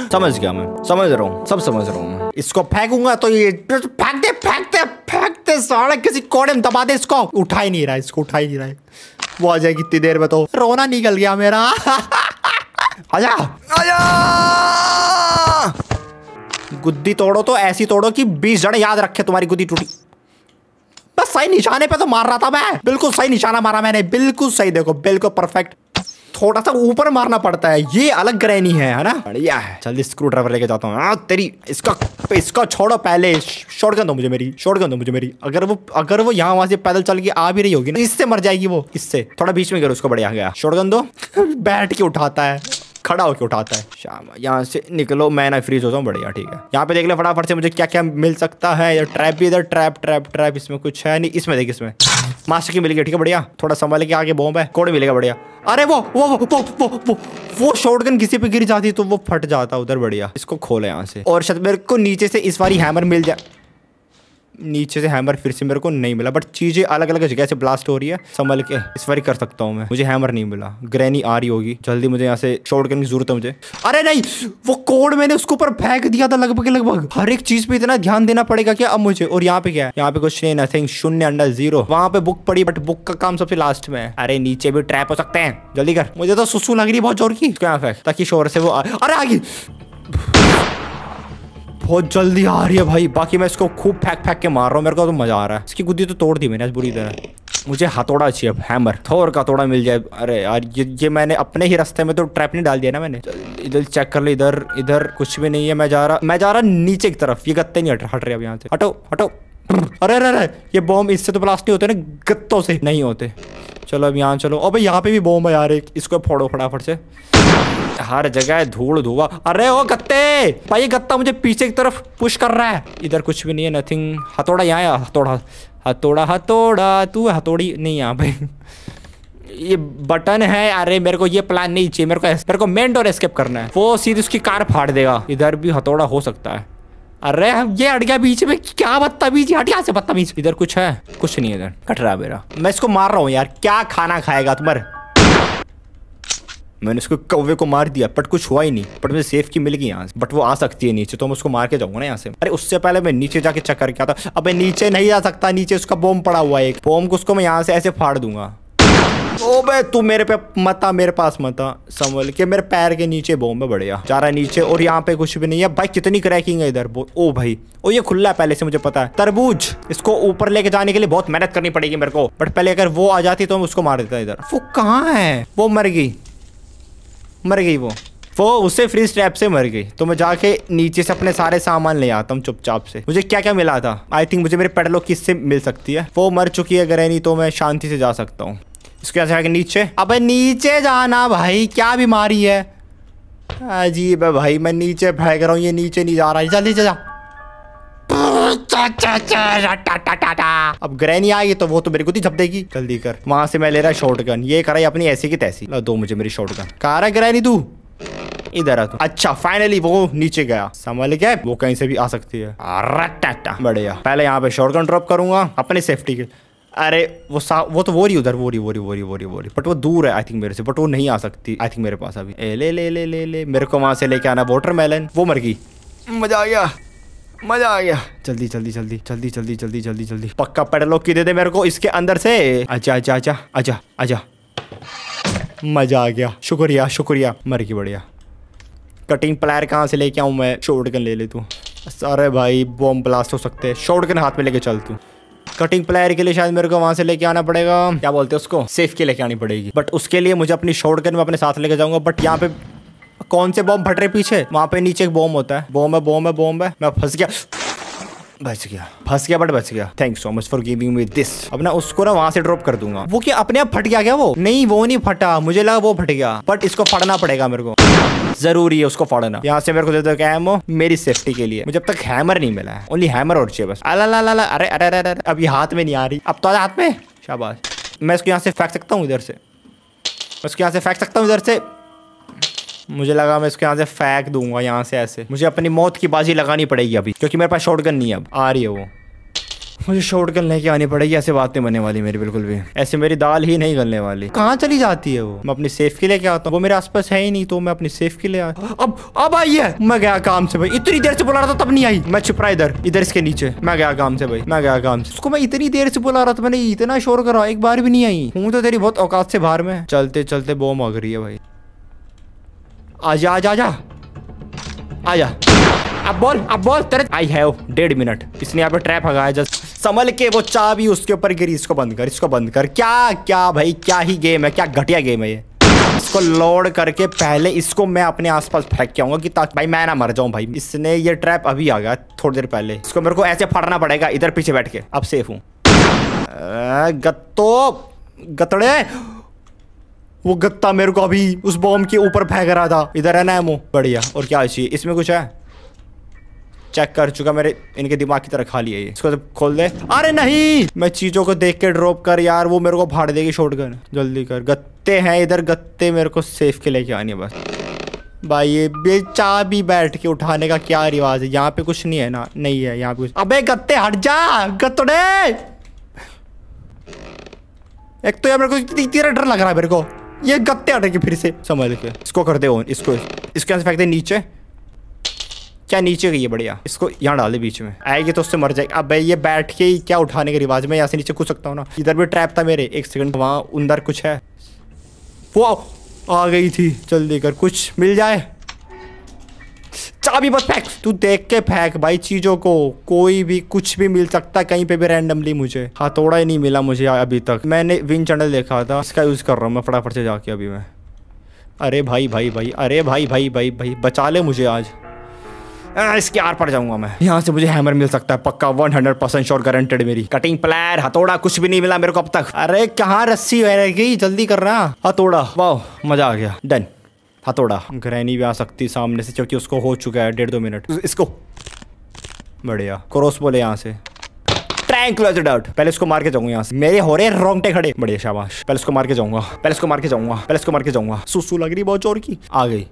समझ गया मैं, समझ रहा हूँ, सब समझ रहा हूँ मैं। इसको फेंकूंगा तो ये फेंक दे फेंक दे फेंक दे साले, किसी कोड़े में दबा दे इसको। उठा ही नहीं रहा, इसको उठा ही नहीं रहा है। वो आ जाएगी इतनी देर में तो रोना निकल गया मेरा। आजा आजा, गुद्दी तोड़ो तो ऐसी तोड़ो कि बीस जने याद रखे तुम्हारी गुद्दी टूटी। बस सही निशाने पे तो मार रहा था मैं, बिल्कुल सही निशाना मारा मैंने, बिल्कुल सही। देखो बिल्कुल परफेक्ट, थोड़ा सा ऊपर मारना पड़ता है, ये अलग ग्रैनी है है ना। बढ़िया है, जल्दी स्क्रू ड्राइवर लेके जाता हूँ। हाँ तेरी, इसका इसका छोड़ो पहले, शॉटगन दो मुझे मेरी, शॉटगन दो मुझे मेरी। अगर वो अगर वो यहाँ वहां से पैदल चल के आ भी रही होगी ना, इससे मर जाएगी वो, इससे थोड़ा बीच में करो उसको। बढ़िया गया, शॉटगन दो। बैठ के उठाता है, खड़ा होके उठाता है। शाम यहाँ से निकलो, मैं ना फ्रीज होता हूँ। बढ़िया ठीक है, यहाँ पे देख ले फटाफट से मुझे क्या क्या मिल सकता है। ये ट्रैप भी इधर, ट्रैप ट्रैप ट्रैप, इसमें कुछ है नहीं। इसमें देख, इसमें मास्टर की मिल गई, ठीक है बढ़िया। थोड़ा संभाल के आगे बॉम्ब है, कोड मिलेगा बढ़िया। अरे वो वो वो वो वो वो, वो शॉटगन किसी पे गिर जाती तो वो फट जाता उधर। बढ़िया, इसको खोले यहाँ से। और शायद मेरे को नीचे से इस बारी हैमर मिल जाए। नीचे से हैमर फिर से मेरे को नहीं मिला, बट चीजें अलग अलग जगह से ब्लास्ट हो रही है, संभल के इस बार कर सकता हूँ मैं। मुझे हैमर नहीं मिला, ग्रैनी आ रही होगी, जल्दी मुझे यहाँ से शॉटगन की जरूरत है मुझे। अरे नहीं, वो कोड मैंने उसके ऊपर फेंक दिया था लगभग लगभग। हर एक चीज पे इतना ध्यान देना पड़ेगा क्या अब मुझे। और यहाँ पे क्या है, यहाँ पे कुछ नहीं, नथिंग, शून्य अंडा जीरो। वहाँ पे बुक पड़ी, बट बुक का काम सबसे लास्ट में है। अरे नीचे भी ट्रैप हो सकते हैं, जल्दी कर। मुझे तो सुसु लग रही है बहुत जोर की, क्या फेंक ताकि शोर से वो। अरे आगे बहुत जल्दी आ रही है भाई। बाकी मैं इसको खूब फेंक फेंक के मार रहा हूँ, मेरे को तो मजा आ रहा है। इसकी गुद्दी तो तोड़ दी मैंने आज बुरी तरह। मुझे हथौड़ा चाहिए, हैमर, थोर का थोड़ा मिल जाए। अरे यार ये ये मैंने अपने ही रास्ते में तो ट्रैप नहीं डाल दिया ना मैंने। इधर चेक कर ले, इधर इधर कुछ भी नहीं है। मैं जा रहा मैं जा रहा नीचे की तरफ। ये गत्ते नहीं हट हट रहे अब यहाँ से, हटो हटो। अरे अरे अरे, ये बॉम्ब इससे तो ब्लास्ट नहीं होते ना, गत्तों से नहीं होते। चलो अब यहाँ चलो। अबे यहाँ पे भी बॉम्ब है यार एक, इसको फोड़ो फटाफट से। हर जगह धूल धुआं। अरे ओ गत्ते भाई, ये गत्ता मुझे पीछे की तरफ पुश कर रहा है। इधर कुछ भी नहीं है, नथिंग। हथौड़ा यहाँ है, हथौड़ा हथौड़ा हथौड़ा, तू हथौड़ी नहीं यहाँ पे। ये बटन है। अरे मेरे को ये प्लान नहीं चाहिए, मेरे को मेरे को मेन डोर एस्केप करना है। वो सीधे उसकी कार फाड़ देगा। इधर भी हथौड़ा हो सकता है। अरे ये अड़ गया बीच में, क्या बदतमीजी, हट यहाँ से बदतमीज। इधर कुछ है, कुछ नहीं है इधर, कट रहा है मेरा। मैं इसको मार रहा हूँ यार, क्या खाना खाएगा तुम्हारे। मैंने इसको कौवे को मार दिया, बट कुछ हुआ ही नहीं। बट मुझे सेफ की मिल गई यहाँ से, बट वो आ सकती है नीचे, तो मैं उसको मार के जाऊंगा ना यहाँ से। अरे उससे पहले मैं नीचे जाके चेक करके आता। अबे नीचे नहीं आ सकता, नीचे उसका बॉम्ब पड़ा हुआ है एक। बॉम्ब को उसको मैं यहाँ से ऐसे फाड़ दूंगा। ओबे तू मेरे पे मता, मेरे पास मता, संभल के। मेरे पैर के नीचे बॉम्ब है, बढ़िया जा रहा है नीचे। और यहाँ पे कुछ भी नहीं है भाई, कितनी क्रैकिंग है इधर। ओ भाई, ओ ये खुला है पहले से, मुझे पता है। तरबूज, इसको ऊपर लेके जाने के लिए बहुत मेहनत करनी पड़ेगी मेरे को, बट पहले अगर वो आ जाती तो मैं उसको मार देता। इधर वो कहाँ है, वो मर गई मर गई वो वो उससे फ्रीज ट्रैप से मर गई। तो मैं जाके नीचे से अपने सारे सामान ले आता हूँ चुपचाप से। मुझे क्या क्या मिला था, आई थिंक मुझे मेरे पेडलॉक की इससे मिल सकती है। वो मर चुकी है ग्रैनी, तो मैं शांति से जा सकता हूँ। इसके यहाँ से नीचे, अबे नीचे जाना भाई, क्या बीमारी है। अजीब है भाई, मैं नीचे फेंक रहा हूँ, ये नीचे नहीं जा रहा है। जल्दी जा। अब ग्रैनी आई तो वो तो मेरे को ही झप देगी। जल्दी कर। वहां से मैं ले रहा शॉटगन, ये कराई अपनी ऐसी की तैसी। लो दो मुझे मेरी शॉटगन। कहाँ रहा ग्रैनी तू, इधर आ तू। अच्छा फाइनली वो नीचे गया, संभल के। वो कहीं से भी आ सकती है। बढ़िया, पहले यहाँ पे शॉटगन ड्रॉप करूंगा अपनी सेफ्टी के। अरे वो सा वो तो वो रही उधर, वो रही वो रही वो रही वो रही वो रही बट वो दूर है आई थिंक मेरे से, बट वो नहीं आ सकती आई थिंक मेरे पास अभी। ए, ले ले ले ले ले मेरे को वहां से लेके आना वाटरमेलन। वो मर गई, मजा आ गया मजा आ गया। जल्दी जल्दी जल्दी जल्दी जल्दी जल्दी जल्दी जल्दी पक्का पेडलॉक की दे दे मेरे को इसके अंदर से। आजा आजा आजा आजा आजा, मजा आ गया। शुक्रिया शुक्रिया, मर गई। बढ़िया। कटिंग प्लायर कहाँ से लेके आऊँ मैं, शॉटगन ले ले तू। अरे भाई बॉम्ब ब्लास्ट हो सकते हैं, शॉटगन हाथ में लेके चल तू। कटिंग प्लायर के लिए शायद मेरे को वहां से लेके आना पड़ेगा, क्या बोलते हैं उसको, सेफ के लेके आनी पड़ेगी। बट उसके लिए मुझे अपनी शॉटगन में अपने साथ लेके जाऊंगा। बट यहाँ पे कौन से बॉम्ब फट रहे पीछे, वहां पे नीचे एक बॉम्ब होता है। बॉम्ब है बॉम्ब है बॉम्ब है, मैं फंस गया बच गया फंस गया बट बच गया। Thank so much for giving me this. अब ना उसको ना वहां से ड्रॉप कर दूंगा। वो क्या अपने आप फट गया क्या, वो नहीं वो नहीं फटा, मुझे लगा वो फट गया। बट इसको फड़ना पड़ेगा मेरे को, जरूरी है उसको फाड़ना। यहाँ से मेरे को दे दो एमो मेरी सेफ्टी के लिए। मुझे अब तक हैमर नहीं मिला है, ओनली हैमर और चाहिए बस। अला ला ला ला अरे अरे अरे अरे अब ये हाथ में नहीं आ रही, अब तो आ हाथ में। शाबाश। मैं इसको यहाँ से फेंक सकता हूँ इधर से, मैं इसको यहाँ से फेंक सकता हूँ इधर से। मुझे लगा मैं इसको यहाँ से फेंक दूंगा, यहाँ से ऐसे। मुझे अपनी मौत की बाजी लगानी पड़ेगी अभी, क्योंकि मेरे पास शॉटगन नहीं है। अब आ रही है वो मुझे शॉटगन लेके आनी पड़ेगी, ऐसे बात नहीं बनने वाली मेरी बिल्कुल भी, ऐसे मेरी दाल ही नहीं गलने वाली। कहाँ चली जाती है वो? मैं अपनी सेफ के लेके आता हूँ, वो मेरे आसपास है ही नहीं तो मैं अपनी सेफ के ले आ। अब अब आई है। मैं गया काम से भाई, इतनी देर से बुला रहा था तब नहीं आई। मैं छिप रहा इधर इधर इसके नीचे। मैं गया काम से भाई, मैं गया काम से। उसको मैं इतनी देर से बुला रहा था, मैंने इतना शोर करा, एक बार भी नहीं आई। हूँ तो तेरी बहुत औकात से बाहर में। चलते चलते बॉम्ब आ रही है भाई। आजा आजा आजा आजा, अब बोल अब बोल तेरे। आई हैव डेढ़ मिनट। इसने यहाँ पे ट्रैप लगाया, जस्ट संभल के। वो चाबी उसके ऊपर गिरी। इसको बंद कर, इसको बंद कर। क्या क्या भाई, क्या ही गेम है, क्या घटिया गेम है ये। इसको लोड करके पहले इसको मैं अपने आसपास फेंक के आऊंगा कि ताकि भाई मैं ना मर जाऊं भाई। इसने ये ट्रैप अभी आ गया थोड़ी देर पहले। इसको मेरे को ऐसे फाड़ना पड़ेगा इधर पीछे बैठ के। अब सेफ हूँ। गत्तो गतड़े, वो गत्ता मेरे को अभी उस बॉम्ब के ऊपर फेंक रहा था। इधर है ना एमो, बढ़िया। और क्या चाहिए इसमें? कुछ है? चेक कर चुका मेरे, इनके दिमाग की तरह खाली है ये। इसको तो खोल दे। अरे नहीं, मैं चीजों को देख के ड्रॉप कर यार, वो मेरे को फाड़ देगी शॉटगन। जल्दी कर। गत्ते हैं इधर, गत्ते मेरे को सेफ के लेके आनी है बस भाई। ये बेचा भी बैठ के उठाने का क्या रिवाज है? यहाँ पे कुछ नहीं है ना? नहीं है यहाँ पे कुछ। अबे गत्ते हट जा, गत्तड़े। एक तो यार मेरे को इतना डर लग रहा है मेरे को। ये गत्ते हटेंगे फिर से, समझ के। इसको कर दे ऑन, इसको इसके अंदर फेंक दे नीचे। क्या नीचे गई है? बढ़िया। इसको यहाँ डाल दे बीच में, आएगी तो उससे मर जाएगी। अब भाई ये बैठ के ही क्या उठाने के रिवाज में? यहाँ से नीचे कूद सकता हूँ ना? इधर भी ट्रैप था मेरे। एक सेकंड, वहाँ अंदर कुछ है। वो आ गई थी। जल्दी कर, कुछ मिल जाए। चाबी बस फेंक, तू देख के फेंक भाई चीजों को। कोई भी कुछ भी मिल सकता है कहीं पे भी रैंडमली। मुझे हथौड़ा ही नहीं मिला मुझे अभी तक। मैंने विन चैनल देखा था, इसका यूज कर रहा हूँ मैं फटाफट से जाके अभी मैं। अरे भाई भाई भाई, अरे भाई भाई भाई भाई, बचा ले मुझे आज। आ, इसके आर पर जाऊंगा मैं। यहाँ से मुझे हैमर मिल सकता है पक्का, one hundred percent sure, guaranteed. मेरी कटिंग प्लेयर, हथौड़ा, कुछ भी नहीं मिला मेरे को अब तक। अरे कहाँ रस्सी रह गई? जल्दी कर रहा। हथौड़ा, वाह मजा आ गया। डन। हथौड़ा। ग्रैनी भी आ सकती सामने से क्योंकि उसको हो चुका है डेढ़ दो मिनट। इसको बढ़िया क्रॉस बोले यहाँ से। Triangular dot. पहले इसको मार के जाऊंगा यहाँ से। मेरे हो रहे रोंगटे खड़े। बढ़िया शाबाश। पहले इसको मार के जाऊंगा, पहले इसको मार के जाऊंगा, पहले इसको मार के जाऊंगा। सुसु लग रही बहुत जोर की। आ गई।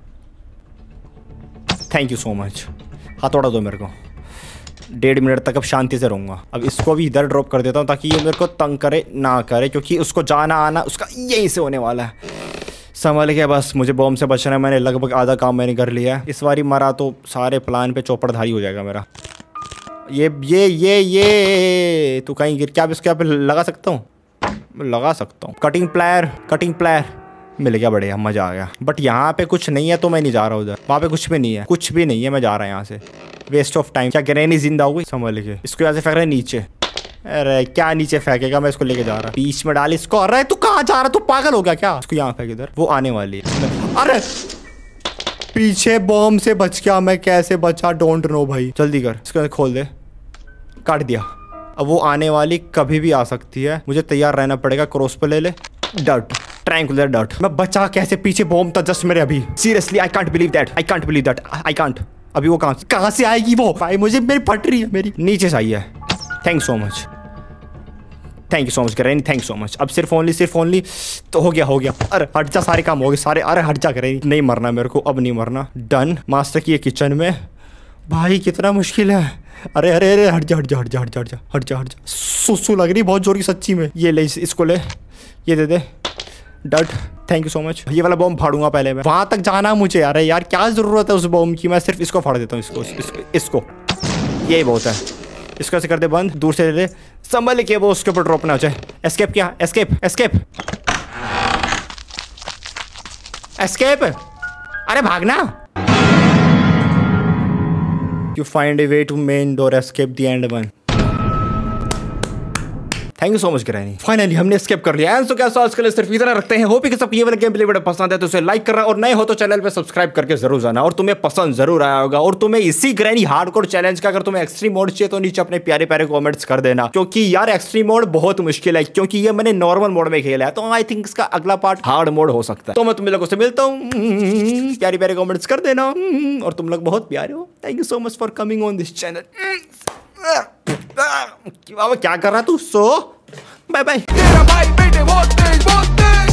Thank you so much. हथौड़ा दो मेरे को। डेढ़ मिनट तक अब शांति से रहूंगा। अब इसको भी इधर ड्रॉप कर देता हूँ ताकि ये मेरे को तंग करे ना करे, क्योंकि उसको जाना आना उसका यहीं से होने वाला है। संभल के बस, मुझे बॉम्ब से बचना है। मैंने लगभग आधा काम मैंने कर लिया है। इस बारी मरा तो सारे प्लान पे चौपड़धारी हो जाएगा मेरा। ये ये ये ये तू कहीं गिर। क्या इसके यहाँ पे लगा सकता हूँ? लगा सकता हूँ। कटिंग प्लेयर, कटिंग प्लेयर मिल गया। बढ़िया, मजा आ गया। बट यहाँ पे कुछ नहीं है तो मैं नहीं जा रहा उधर। वहाँ पे कुछ भी नहीं है, कुछ भी नहीं है। मैं जा रहा यहाँ से, वेस्ट ऑफ टाइम। क्या ग्रैनी जिंदा हो गई? संभल के। इसको यहाँ से फेंक रहा है नीचे। अरे क्या नीचे फेंकेगा? मैं इसको लेके जा रहा। बीच में डाल इसको। अरे तू कहाँ जा रहा? तू पागल हो गया क्या? इसको यहाँ फेंक इधर, वो आने वाली है। अरे पीछे बॉम्ब से बच गया मैं। कैसे बचा? डोंट नो भाई। जल्दी कर, इसको खोल दे। काट दिया। अब वो आने वाली कभी भी आ सकती है, मुझे तैयार रहना पड़ेगा। क्रॉस पे ले ले। Dot, triangular dot. मैं बचा कैसे? पीछे बॉम्ब था जस्ट मेरे अभी। Seriously I can't believe that, I can't believe that, I can't. अभी वो कहाँ कहाँ से आएगी वो? भाई मुझे, मेरी फट रही है मेरी। नीचे से आई है। Thank so much, thank you so much granny, thank so much. अब सिर्फ ओनली सिर्फ ओनली तो हो गया, हो गया। अरे हट जा, सारे काम हो गए सारे। अरे हट जा ग्रैनी, नहीं मरना मेरे को, अब नहीं मरना। डन। मास्टर की किचन में भाई कितना मुश्किल है। अरे अरे अरे हट जा हट जा हट जा हट जा हट जा हट जा हट जा। सुसु लग रही बहुत जोर की सच्ची में। ये ले, इसको ले, ये दे दे। Dot, thank you so much. ये वाला बॉम्ब फाड़ूंगा पहले मैं। वहां तक जाना मुझे। यार यार क्या जरूरत है उस बॉम्ब की? मैं सिर्फ इसको फाड़ देता हूँ। इसको इसको, इसको। यही बहुत है। इसको ऐसे कर दे बंद, दूर से ले ले। संभल के वो उसके ऊपर ड्रॉप ना हो जाए। एस्केप क्या? Escape escape escape. अरे भागना। You find a way to main door, escape the end one. Thank you so much granny. Finally हमने एस्केप कर लिया। एंड सो क्या आज के लिए सिर्फ इतना रखते हैं। होप कि सबको ये वाला गेम प्ले वीडियो पसंद है तो उसे लाइक करना, और नए हो तो चैनल पे सब्सक्राइब करके जरूर जाना। और तुम्हें पसंद जरूर आया होगा। और तुम्हें इसी ग्रैनी हार्डकोर चैलेंज का अगर तुम्हें एक्सट्रीम मोड चाहिए तो नीचे अपने प्यारे प्यारे कमेंट्स कर देना, क्योंकि यार एक्सट्रीम मोड बहुत मुश्किल है, क्योंकि ये मैंने नॉर्मल मोड में खेला है। तो आई थिंक इसका अगला पार्ट हार्ड मोड हो सकता है। तो मैं तुम लोगों से मिलता हूँ। प्यारे प्यारे कमेंट्स कर देना, और तुम लोग बहुत प्यारे हो। Thank you so much for coming on this channel. क्या कर रहा तू? So bye bye. तेरा भाई बेटे बहुत तेज बहुत तेज।